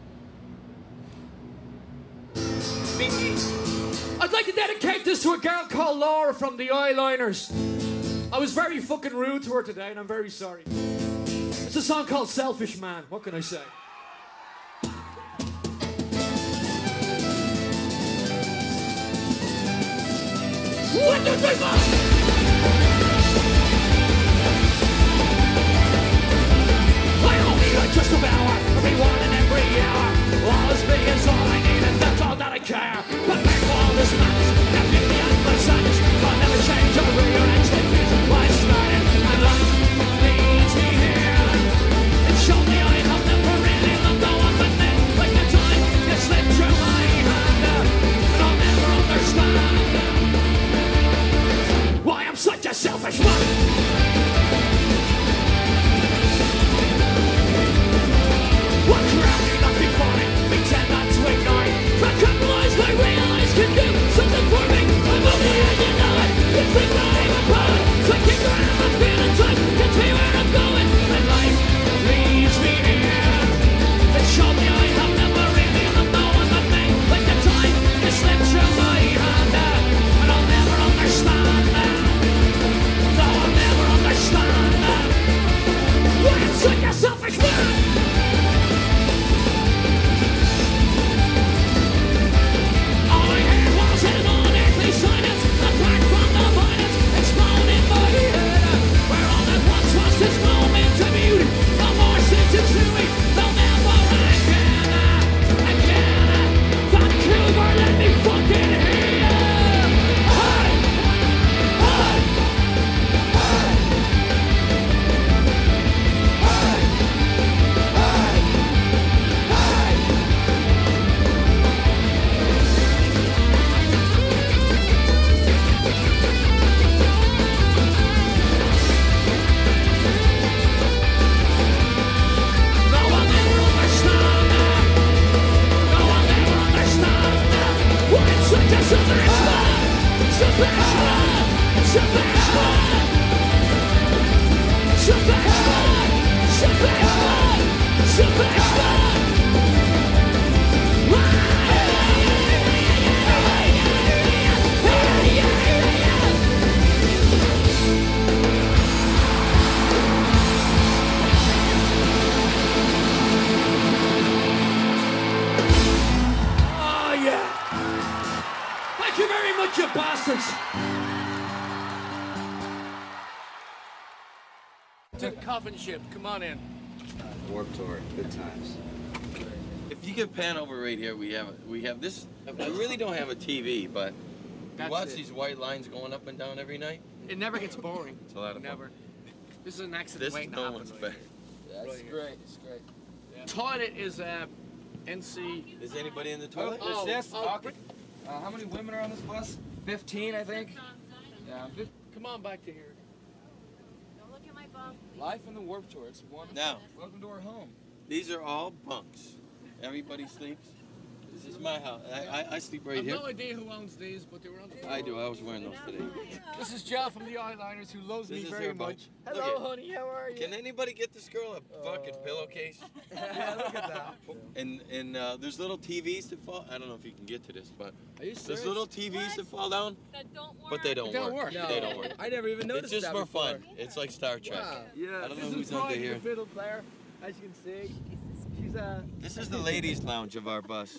[SPEAKER 15] I'd like to dedicate this to a girl called Laura from the Eyeliners. I was very fucking rude to her today, and I'm very sorry. It's a song called Selfish Man. What can I say? One, two, three, four! I don't need a just devour everyone and every hour. All this me is all I need, and that's all that I care. But back for all this madness, that beauty and my sadness, I'll never change or rearrange the things I started. And life leads me here, and show me I have never really loved no one but me. Like the time you slipped through my hand, and I'll never understand why I'm such a selfish man. What's around me not be funny, pretend not to ignore it. I compromise my realize can do something for me. I'm on the edge, you know it. You think that I'm a poet, so I kick around my feeling time. Can tell you where I'm going, and life leads me here. It showed me I have never really loved no one but me. Like the time you slipped through my hand, and I'll never understand that. No, I'll never understand that. Why I'm such a selfish man. Silence, apart from the violence, exploding by the head. Where all at once was this moment of beauty. No more sensitivity, no never again, again. Vancouver, let me fucking hear you. Hey, hey, hey, hey, hey, hey. Oh, yeah. Thank you very much, you bastards.
[SPEAKER 23] To Coffin Ship, come on in.
[SPEAKER 14] Warped Tour, good times.
[SPEAKER 24] If you can pan over right here, we have we have this. I really don't have a T V, but you
[SPEAKER 22] That's
[SPEAKER 24] watch
[SPEAKER 22] it.
[SPEAKER 24] these white lines going up and down every night.
[SPEAKER 22] It never gets boring.
[SPEAKER 24] It's a lot of fun.
[SPEAKER 22] Never. This is an accident
[SPEAKER 24] This
[SPEAKER 22] waiting
[SPEAKER 24] no
[SPEAKER 22] to happen.
[SPEAKER 24] one's
[SPEAKER 22] right
[SPEAKER 24] better.
[SPEAKER 22] here.
[SPEAKER 24] That's
[SPEAKER 22] Right here.
[SPEAKER 24] great. It's great.
[SPEAKER 22] Yeah. Toilet is uh, N C.
[SPEAKER 24] Is anybody in the
[SPEAKER 23] Oh,
[SPEAKER 24] toilet?
[SPEAKER 23] oh,
[SPEAKER 24] There's this.
[SPEAKER 23] oh,
[SPEAKER 24] Okay.
[SPEAKER 23] uh, how many women are on this bus? Fifteen, I think. Yeah. fif-
[SPEAKER 22] Come on back to here.
[SPEAKER 23] Life in the Warped Tour. It's wonderful.
[SPEAKER 24] Now.
[SPEAKER 23] Welcome to our home.
[SPEAKER 24] These are all bunks. Everybody sleeps. This is my house. I, I, I sleep right
[SPEAKER 1] I have
[SPEAKER 24] here.
[SPEAKER 1] no idea who owns these, but they were on the floor.
[SPEAKER 24] I do. I was wearing those today.
[SPEAKER 1] This is Jill from the Eyeliners, who loves
[SPEAKER 24] This
[SPEAKER 1] me
[SPEAKER 24] is
[SPEAKER 1] very
[SPEAKER 24] her boat.
[SPEAKER 1] much.
[SPEAKER 24] Look
[SPEAKER 1] Hello,
[SPEAKER 24] at-
[SPEAKER 1] honey. How are you?
[SPEAKER 24] Can anybody get this girl a fucking pillowcase?
[SPEAKER 1] Yeah, look at that.
[SPEAKER 24] And and uh, there's little T Vs that fall. I don't know if you can get to this, but
[SPEAKER 1] Are you
[SPEAKER 24] there's
[SPEAKER 1] serious?
[SPEAKER 24] little T Vs that fall down.
[SPEAKER 9] That don't work.
[SPEAKER 24] But they don't
[SPEAKER 1] They don't
[SPEAKER 24] work.
[SPEAKER 1] work. No.
[SPEAKER 24] They don't work.
[SPEAKER 1] I never even noticed
[SPEAKER 24] It's just
[SPEAKER 1] that
[SPEAKER 24] for
[SPEAKER 1] before.
[SPEAKER 24] fun. It's like Star Trek.
[SPEAKER 1] Wow.
[SPEAKER 24] I don't know
[SPEAKER 1] This
[SPEAKER 24] who's
[SPEAKER 1] is
[SPEAKER 24] under
[SPEAKER 1] Brian,
[SPEAKER 24] here.
[SPEAKER 1] the fiddle player, as you can see. She's uh.
[SPEAKER 24] This is the ladies' lounge of our bus.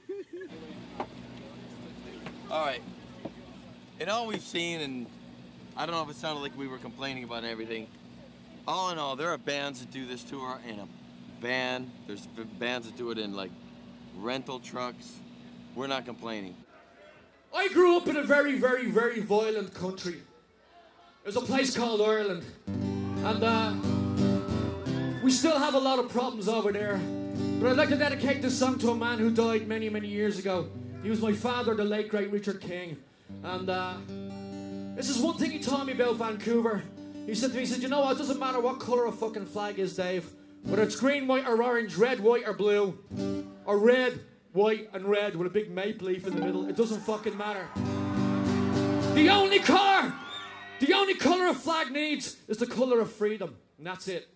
[SPEAKER 24] All right. In all we've seen, and I don't know if it sounded like we were complaining about everything. All in all, there are bands that do this tour in a van. There's b- bands that do it in like rental trucks. We're not complaining.
[SPEAKER 11] I grew up in a very, very, very violent country. There's a place called Ireland. And uh, we still have a lot of problems over there. But I'd like to dedicate this song to a man who died many, many years ago. He was my father, the late, great Richard King. And uh, this is one thing he taught me about Vancouver. He said to me, he said, you know what, it doesn't matter what colour a fucking flag is, Dave. Whether it's green, white or orange, red, white or blue, or red, white and red with a big maple leaf in the middle, it doesn't fucking matter. The only colour, the only colour a flag needs is the colour of freedom. And that's it.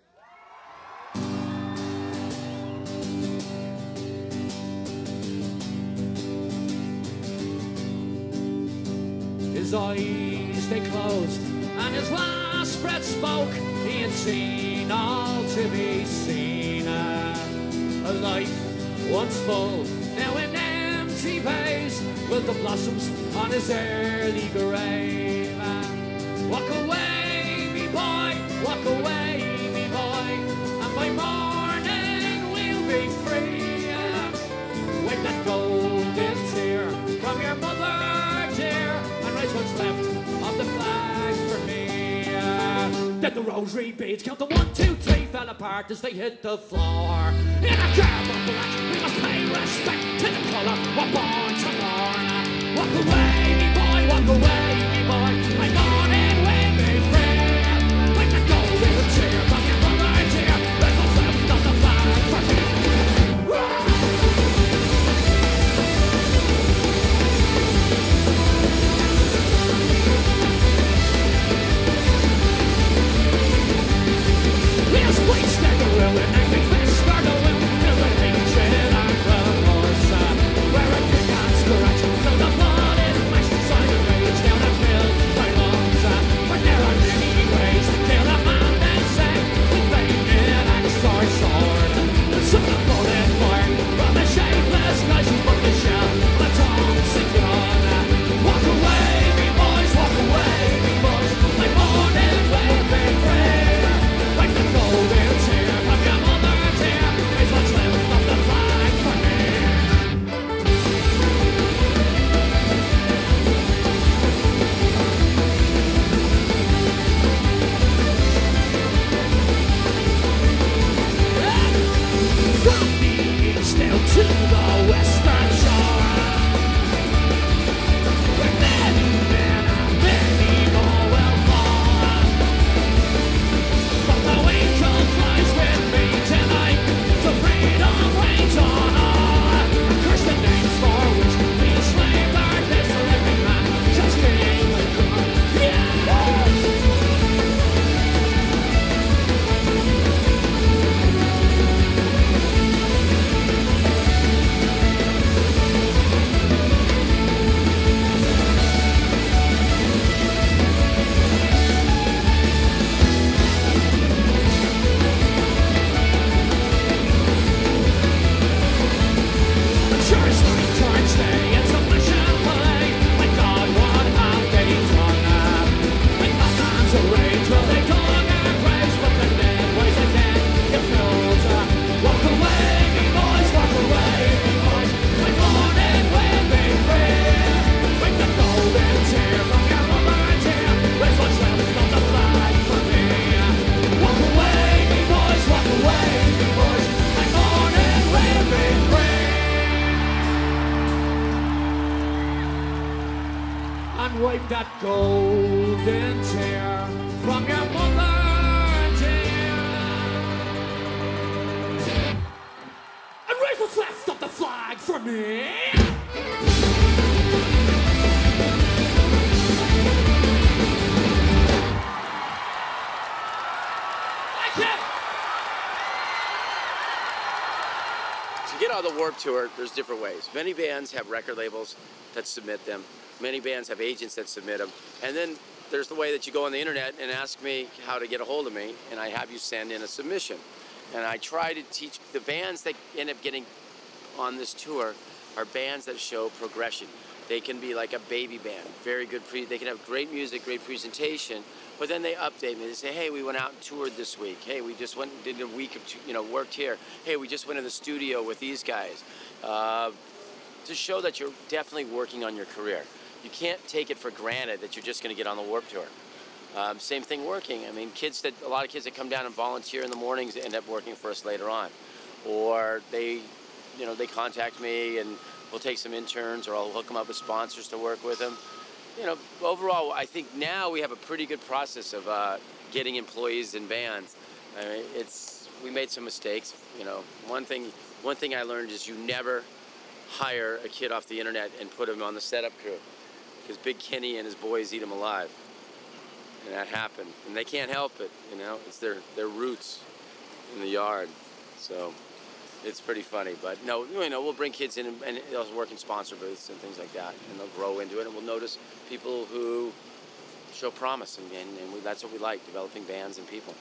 [SPEAKER 11] His eyes, they closed, and his last breath spoke. He had seen all to be seen. A, a life once full, now an empty vase, with the blossoms on his early grave. Walk away, me boy, walk away, me boy, and by morning we'll be free. Wipe that golden tear from your mother, dear, and raise what's left of the flag for me. Then the rosary beads count the one, two, three, fell apart as they hit the floor. In a garb of black, we must pay respect to the colour we're born to mourn. Walk away, me boy, walk away, me boy, my morning will be free. Wipe that golden tear from your mother, dear, raise what's left of the flag for me. Yes, please stand the will and angry fists start the will. Feel the hatred and remorse. Where a king on scratch, so the blood is flesh. Sign of rage down and fill my lungs. But there are many ways to kill a man and say, with bayonet and sword sword. Some the bullet fire from the shapeless guys who put the shell on a Thompson gun. Walk away, me boys, walk away, me boys. My morning will be free. Like the golden tear from your mother, dear, is what's left of the flag for me. From the east down to the western shore, where many men and many more will fall. But the angel flies with me tonight, so freedom reigns on all. Curse the names for which we enslaved our this living man, just king of God. Yeah! Church night, church day, it's a mission play. My God, what have they done? When the times of rage, well, they dug our graves, but the dead rise again. It fills up. Walk away, me boys, walk away, me boys. My morning will be free. Bring the golden tear from your mother, dear. Raise what's left of the flag for me. Walk away, me boys, walk away, me boys. My morning will be free. And wipe that golden tear from your mother, dear. And raise what's left of the flag for me.
[SPEAKER 15] me.
[SPEAKER 3] To get on the Warped Tour, there's different ways. Many bands have record labels that submit them. Many bands have agents that submit them. And then there's the way that you go on the internet and ask me how to get a hold of me, and I have you send in a submission. And I try to teach the bands that end up getting on this tour are bands that show progression. They can be like a baby band, very good, pre they can have great music, great presentation, but then they update me. They say, hey, we went out and toured this week. Hey, we just went and did a week of, you know, worked here. Hey, we just went in the studio with these guys. Uh, to show that you're definitely working on your career. You can't take it for granted that you're just gonna get on the Warped Tour. Um, same thing working. I mean, kids that, a lot of kids that come down and volunteer in the mornings end up working for us later on. Or they, you know, they contact me and we'll take some interns, or I'll hook them up with sponsors to work with them. You know, overall, I think now we have a pretty good process of uh, getting employees in bands. I mean, it's, we made some mistakes. You know, one thing, one thing I learned is you never hire a kid off the internet and put him on the setup crew, because Big Kenny and his boys eat him alive. And that happened, and they can't help it, you know? It's their, their roots in the yard, so it's pretty funny. But no, you know, we'll bring kids in and, and they'll work in sponsor booths and things like that, and they'll grow into it, and we'll notice people who show promise, and, and, and we, that's what we like, developing bands and people.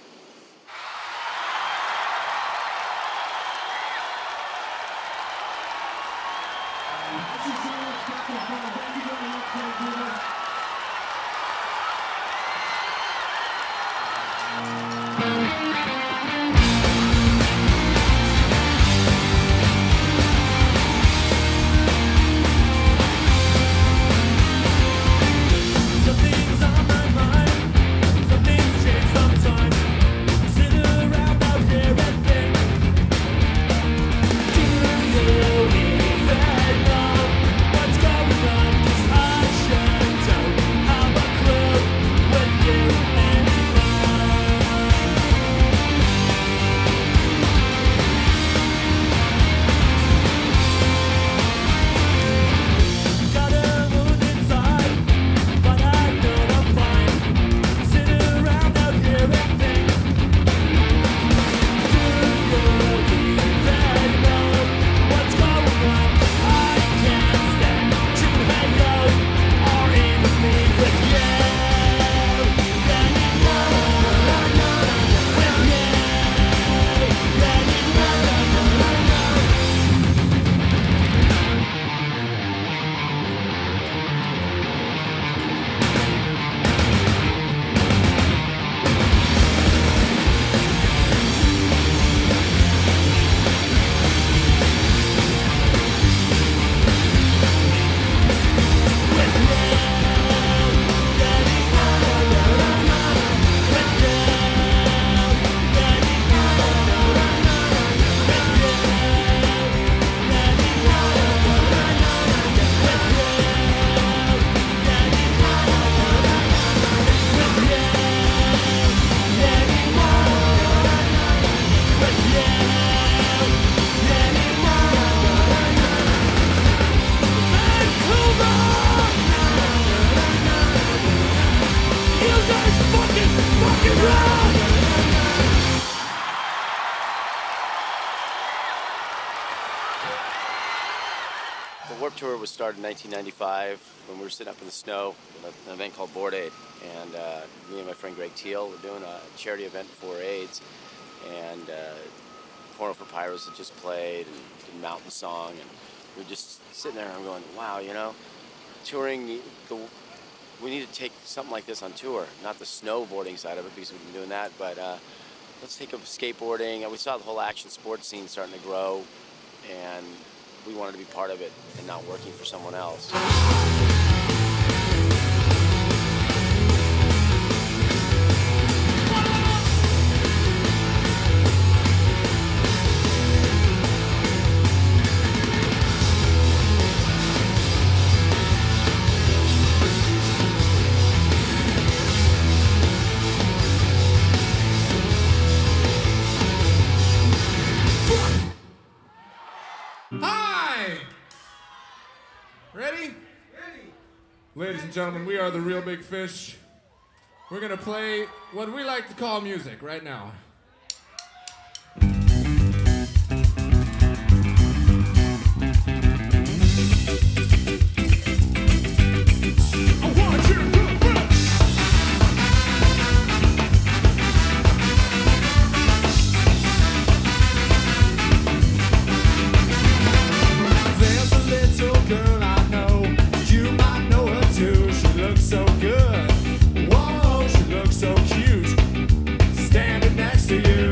[SPEAKER 3] Warped Tour was started in nineteen ninety-five when we were sitting up in the snow at an event called Board Aid. And uh, me and my friend Greg Teal were doing a charity event for AIDS. And uh, Porno for Pyros had just played, and did Mountain Song. And we were just sitting there and I'm going, wow, you know, touring, the, we need to take something like this on tour. Not the snowboarding side of it, because we've been doing that, but uh, let's take up skateboarding. And we saw the whole action sports scene starting to grow, and we wanted to be part of it and not working for someone else.
[SPEAKER 15] Hi!
[SPEAKER 9] Ladies and gentlemen, we are the Real Big Fish. We're gonna play what we like to call music right now.
[SPEAKER 15] There's a little girl I know, you might know her too. She looks so good, whoa, she looks so cute, standing next to you.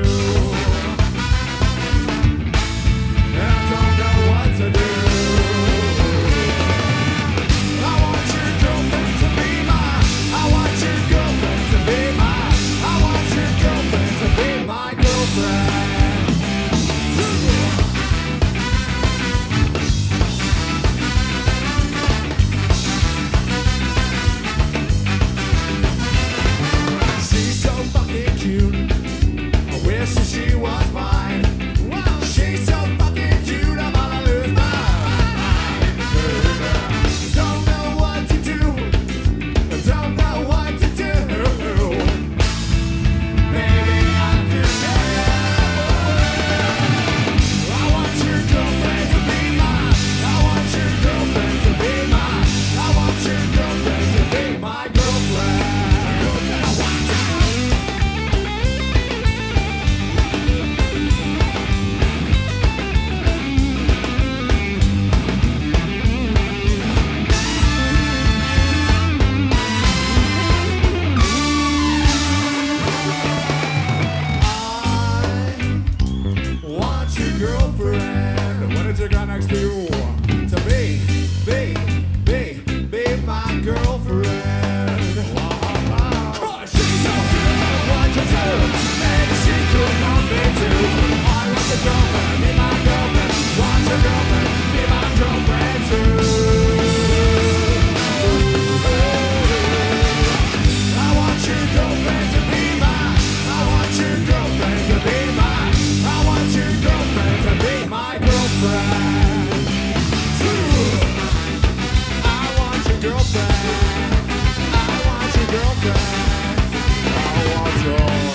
[SPEAKER 15] I don't know what to do. I want your girlfriend to be mine. I want your girlfriend to be mine. I want your girlfriend to be my girlfriend. She's so fucking cute. I wish that she was mine. She's so fucking cute. I'm gonna lose my mind. Don't know what to do. Don't know what to do. Maybe I'm just I want your girlfriend to be mine. I want your girlfriend to be mine. I want your girlfriend to be my girlfriend. Want your girlfriend. What did you got next to you? To be, be, be, be my girlfriend. She's so good at what to do. Maybe she could want me too. I want your girlfriend, be my girlfriend. Want your girlfriend, be my girlfriend too. I want your girlfriend to be mine. I want your girlfriend to be mine. I want your girlfriend to be my girlfriend. I want your girlfriend. I want your girlfriend. I want your.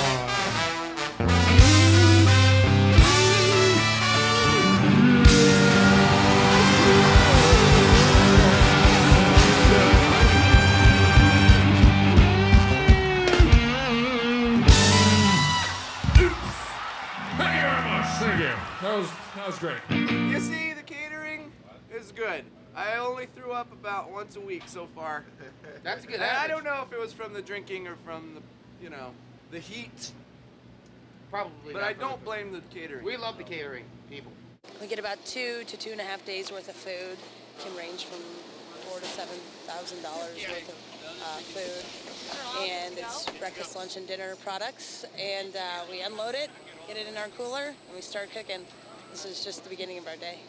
[SPEAKER 9] Thank you very much. Thank you. That was that was great.
[SPEAKER 8] You see, the catering is good. I only threw up about once a week so far.
[SPEAKER 22] That's a good
[SPEAKER 8] And I
[SPEAKER 22] average.
[SPEAKER 8] don't know if it was from the drinking or from the, you know, the heat.
[SPEAKER 22] Probably.
[SPEAKER 8] But
[SPEAKER 22] not
[SPEAKER 8] I
[SPEAKER 22] from
[SPEAKER 8] don't
[SPEAKER 22] the-
[SPEAKER 8] blame the catering.
[SPEAKER 22] We love the catering people.
[SPEAKER 12] We get about two to two and a half days worth of food. Can range from four to seven thousand dollars worth of uh, food, and it's breakfast, lunch, and dinner products. And uh, we unload it, get it in our cooler, and we start cooking. This is just the beginning of our day.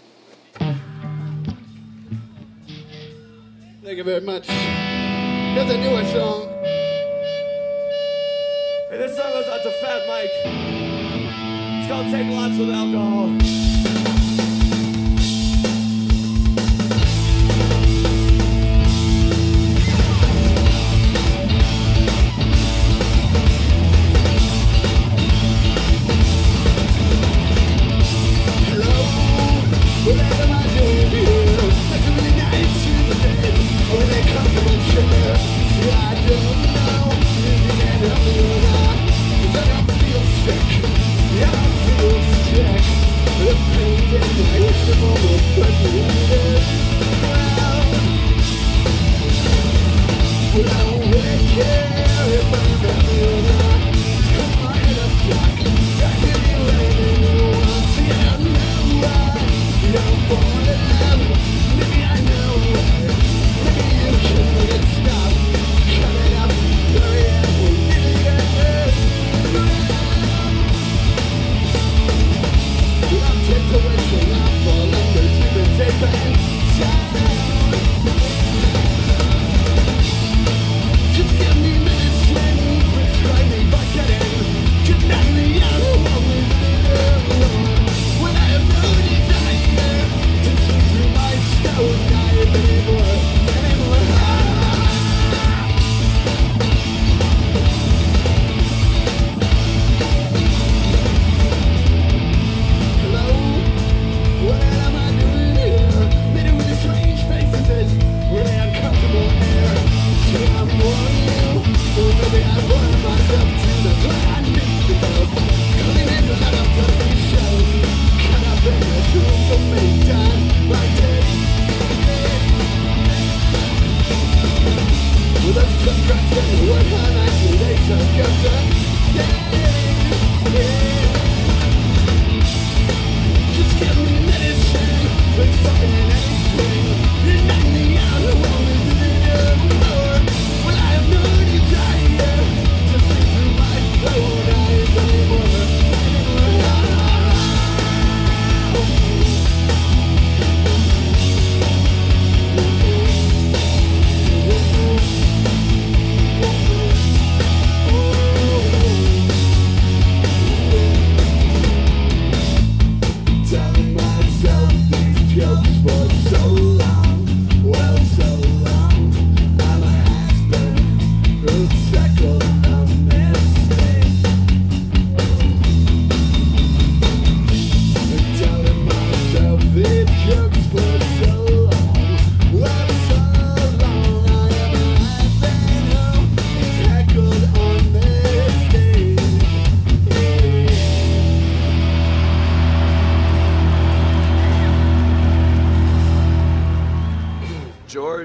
[SPEAKER 1] Thank you very much. Here's a newer song.
[SPEAKER 7] Hey, this song goes out to Fat Mike. It's called Take Lots of Alcohol.
[SPEAKER 15] Whatever am I doing here? That's a really nice in the bed. Or they comfortable chair. See, I don't know. You can help me or not. 'Cause I don't feel sick. Yeah, I feel sick. The pain in my head, the moment, but you did. Well, well, I don't really care if I help me or not. 'Cause my head is black. I can be raining once. See, I know why. You're falling. Maybe I know why. Maybe you can't stop. Cut it up. Hurry up. We'll leave it at I'm tempted to I'm falling. But you can take back.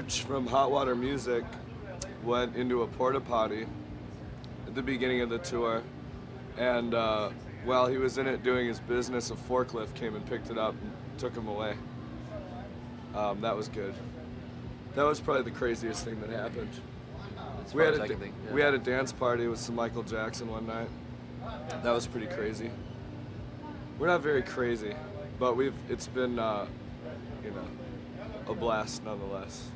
[SPEAKER 13] George from Hot Water Music went into a porta potty at the beginning of the tour, and uh, while he was in it doing his business, a forklift came and picked it up and took him away. Um, that was good. That was probably the craziest thing that happened.
[SPEAKER 16] As
[SPEAKER 13] We
[SPEAKER 16] far
[SPEAKER 13] had,
[SPEAKER 16] as
[SPEAKER 13] a,
[SPEAKER 16] I can think, yeah.
[SPEAKER 13] we had a dance party with some Michael Jackson one night. That was pretty crazy. We're not very crazy, but we've it's been, uh, you know, a blast nonetheless.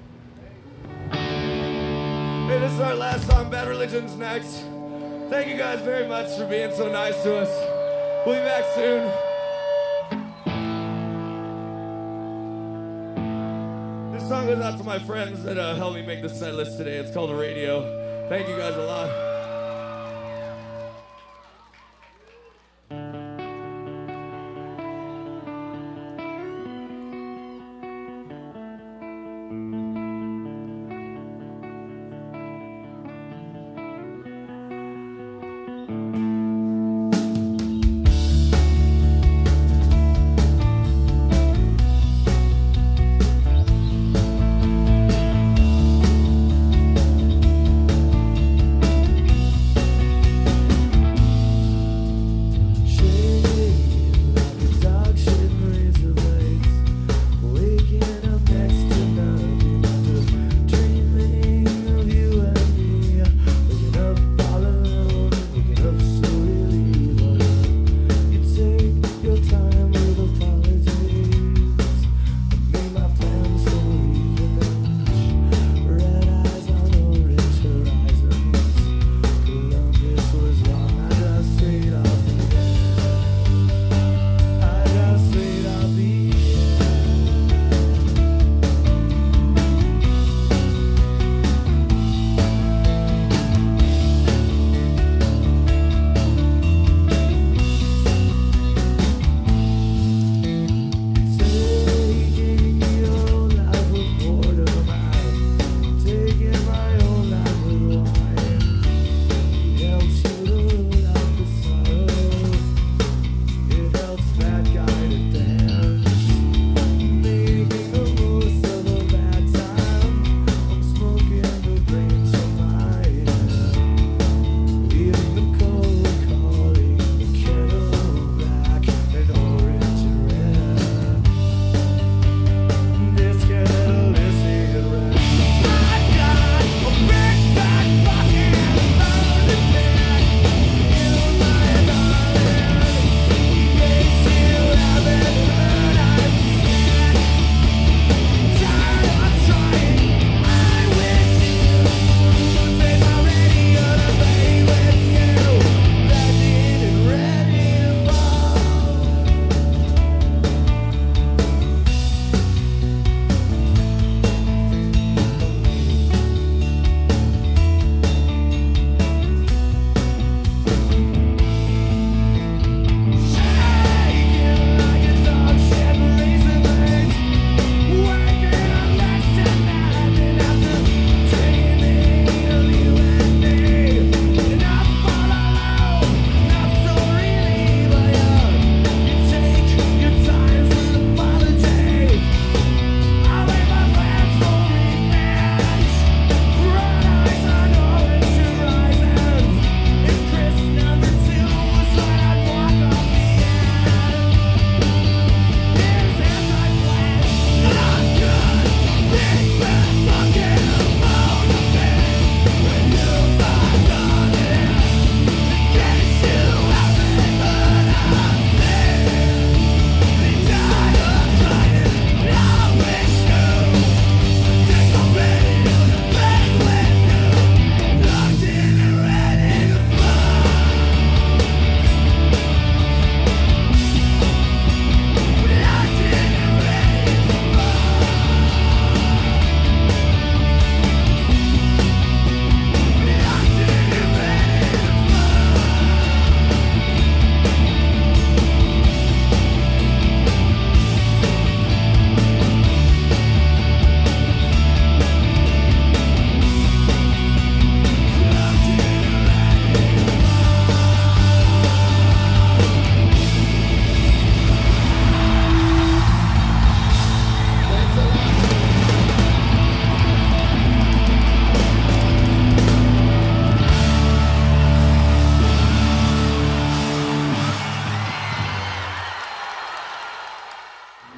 [SPEAKER 17] Hey, this is our last song, Bad Religion's next. Thank you guys very much for being so nice to us. We'll be back soon. This song goes out to my friends that uh, helped me make this set list today. It's called Radio. Thank you guys a lot.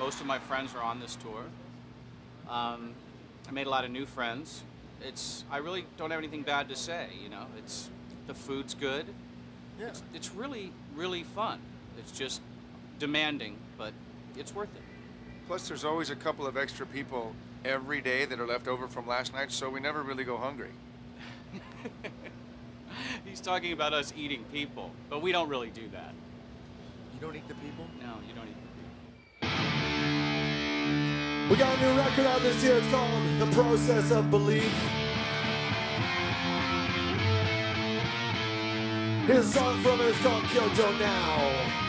[SPEAKER 10] Most of my friends are on this tour. Um, I made a lot of new friends. It's I really don't have anything bad to say. You know, it's the food's good.
[SPEAKER 16] Yeah.
[SPEAKER 10] It's, it's really really fun. It's just demanding, but it's worth it.
[SPEAKER 16] Plus, there's always a couple of extra people every day that are left over from last night, so we never really go hungry.
[SPEAKER 10] He's talking about us eating people, but we don't really do that.
[SPEAKER 16] You don't eat the people?
[SPEAKER 10] No, you don't eat the
[SPEAKER 17] We got a new record out this year. It's called The Process of Belief. Here's a song from it. It's called Kyoto Now.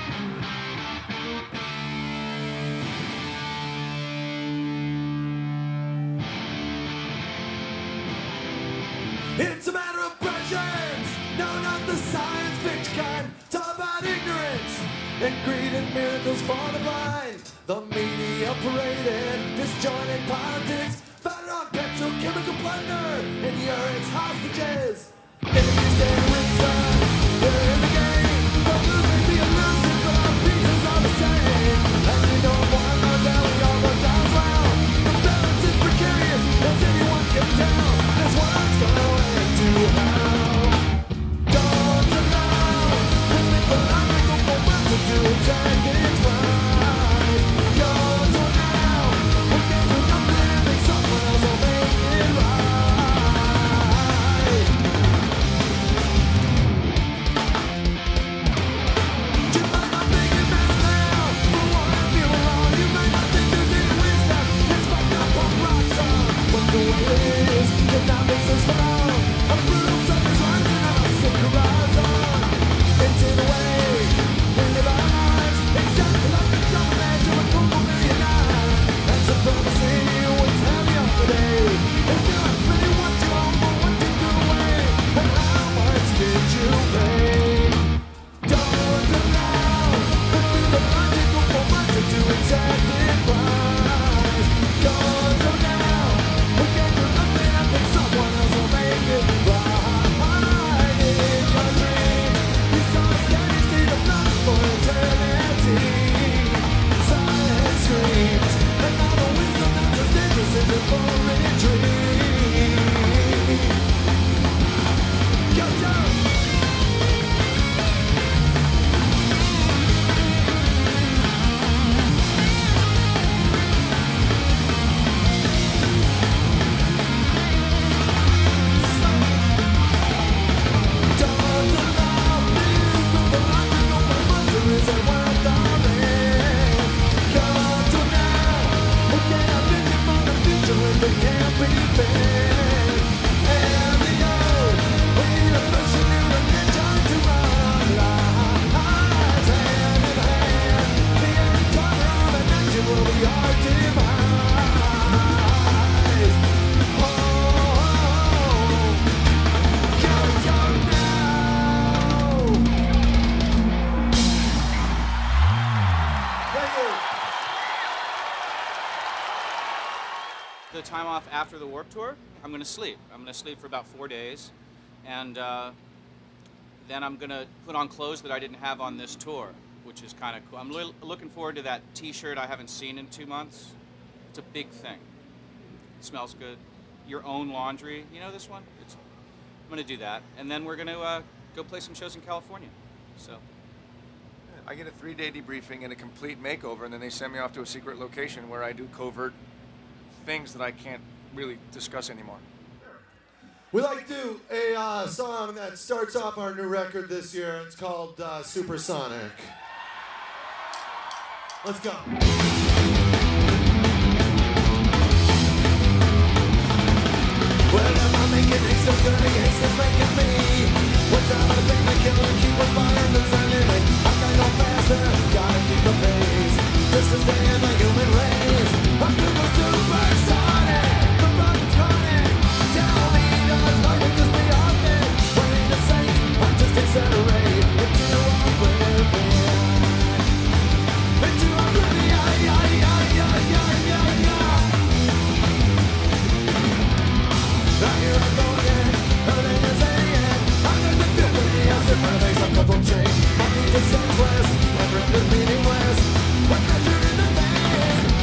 [SPEAKER 17] It's a matter of prescience. No, not the science fiction kind. Talk about ignorance and greed and miracles for the blind. The media paraded disjointed politics, founded on petrochemical plunder, and you're its hostages. If you stay reason, you're in the game. Don't lose may be elusive, but our pieces are the same. And you know one knows that we all go down as well. The balance is precarious, as anyone can tell. This one's going to hell. Don't you know? It's mythological for months to do attack its rise. Don't you know? We can't do nothing and make someone else will make it right. You might not think it matters now, but what if you're wrong? You might not think there's any wisdom. It's fucked up on rock song, but the way it is, you're not missing strong. A brutal summer's rising on a sick horizon. Into the way we live our lives, exactly like the double edge of a global millionaire. And supremacy was heavy on the day. If you don't really want you on, but what you do away, and how much did you pay? Don't allow the theological for months to do exactly right. Don't allow we can't do nothing. I think someone else will make it right. In your dreams, you saw a steady state of love for eternity. Silent screams, and all the wisdom that's as dangerous as a foreign dream. Go, go!
[SPEAKER 10] The time off after the Warped Tour, I'm going to sleep. I'm going to sleep for about four days, and uh, then I'm going to put on clothes that I didn't have on this tour, which is kind of cool. I'm li looking forward to that T-shirt I haven't seen in two months. It's a big thing. It smells good. Your own laundry. You know this one? It's, I'm going to do that, and then we're going to uh, go play some shows in California. So.
[SPEAKER 16] I get a three-day debriefing and a complete makeover, and then they send me off to a secret location where I do covert things that I can't really discuss anymore.
[SPEAKER 17] We like to do a uh, song that starts off our new record this year. It's called uh, Supersonic. Let's go. Well, am I making haste of dirty haste that's making me? What time I think the killer keep on fire, lose enemy. I can't go faster, gotta keep the pace. This is the end of the human race. I'm super supersonic, the rocket's running. Tell me does life just be on me? What ain't a saint, I just accelerate into oblivion. Into oblivion, yeah, yeah, yeah, yeah, yeah, yeah. Now here I go again, everything is alien. I'm gonna feel the chaos in my face, I'm double chain. My needs are senseless, my friend is meaningless. What measure in the vein?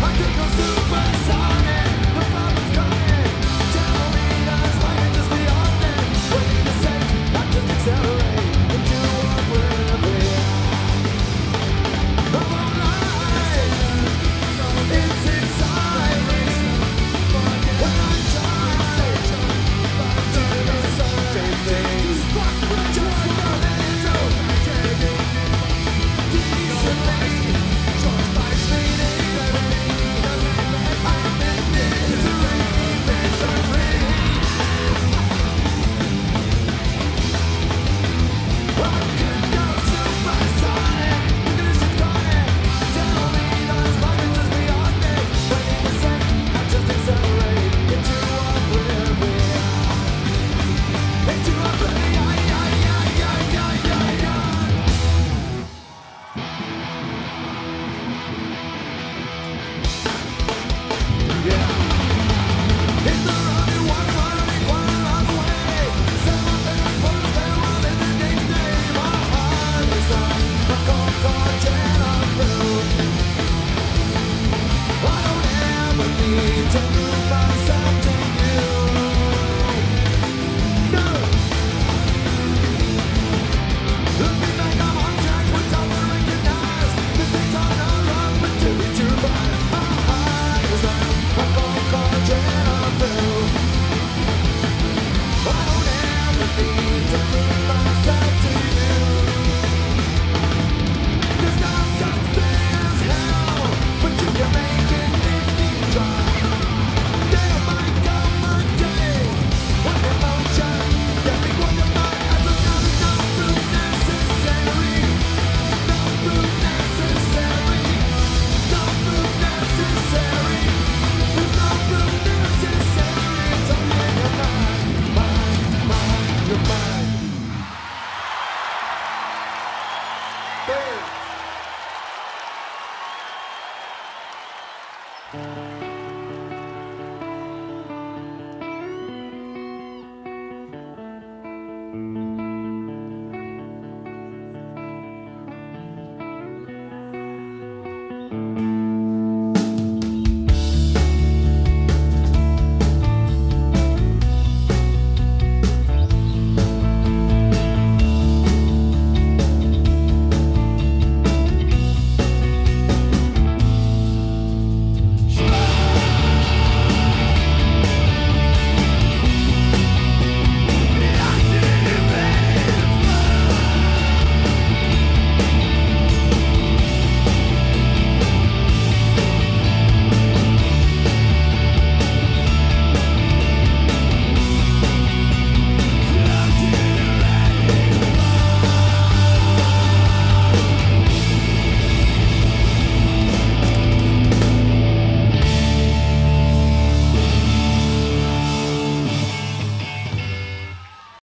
[SPEAKER 17] Burn.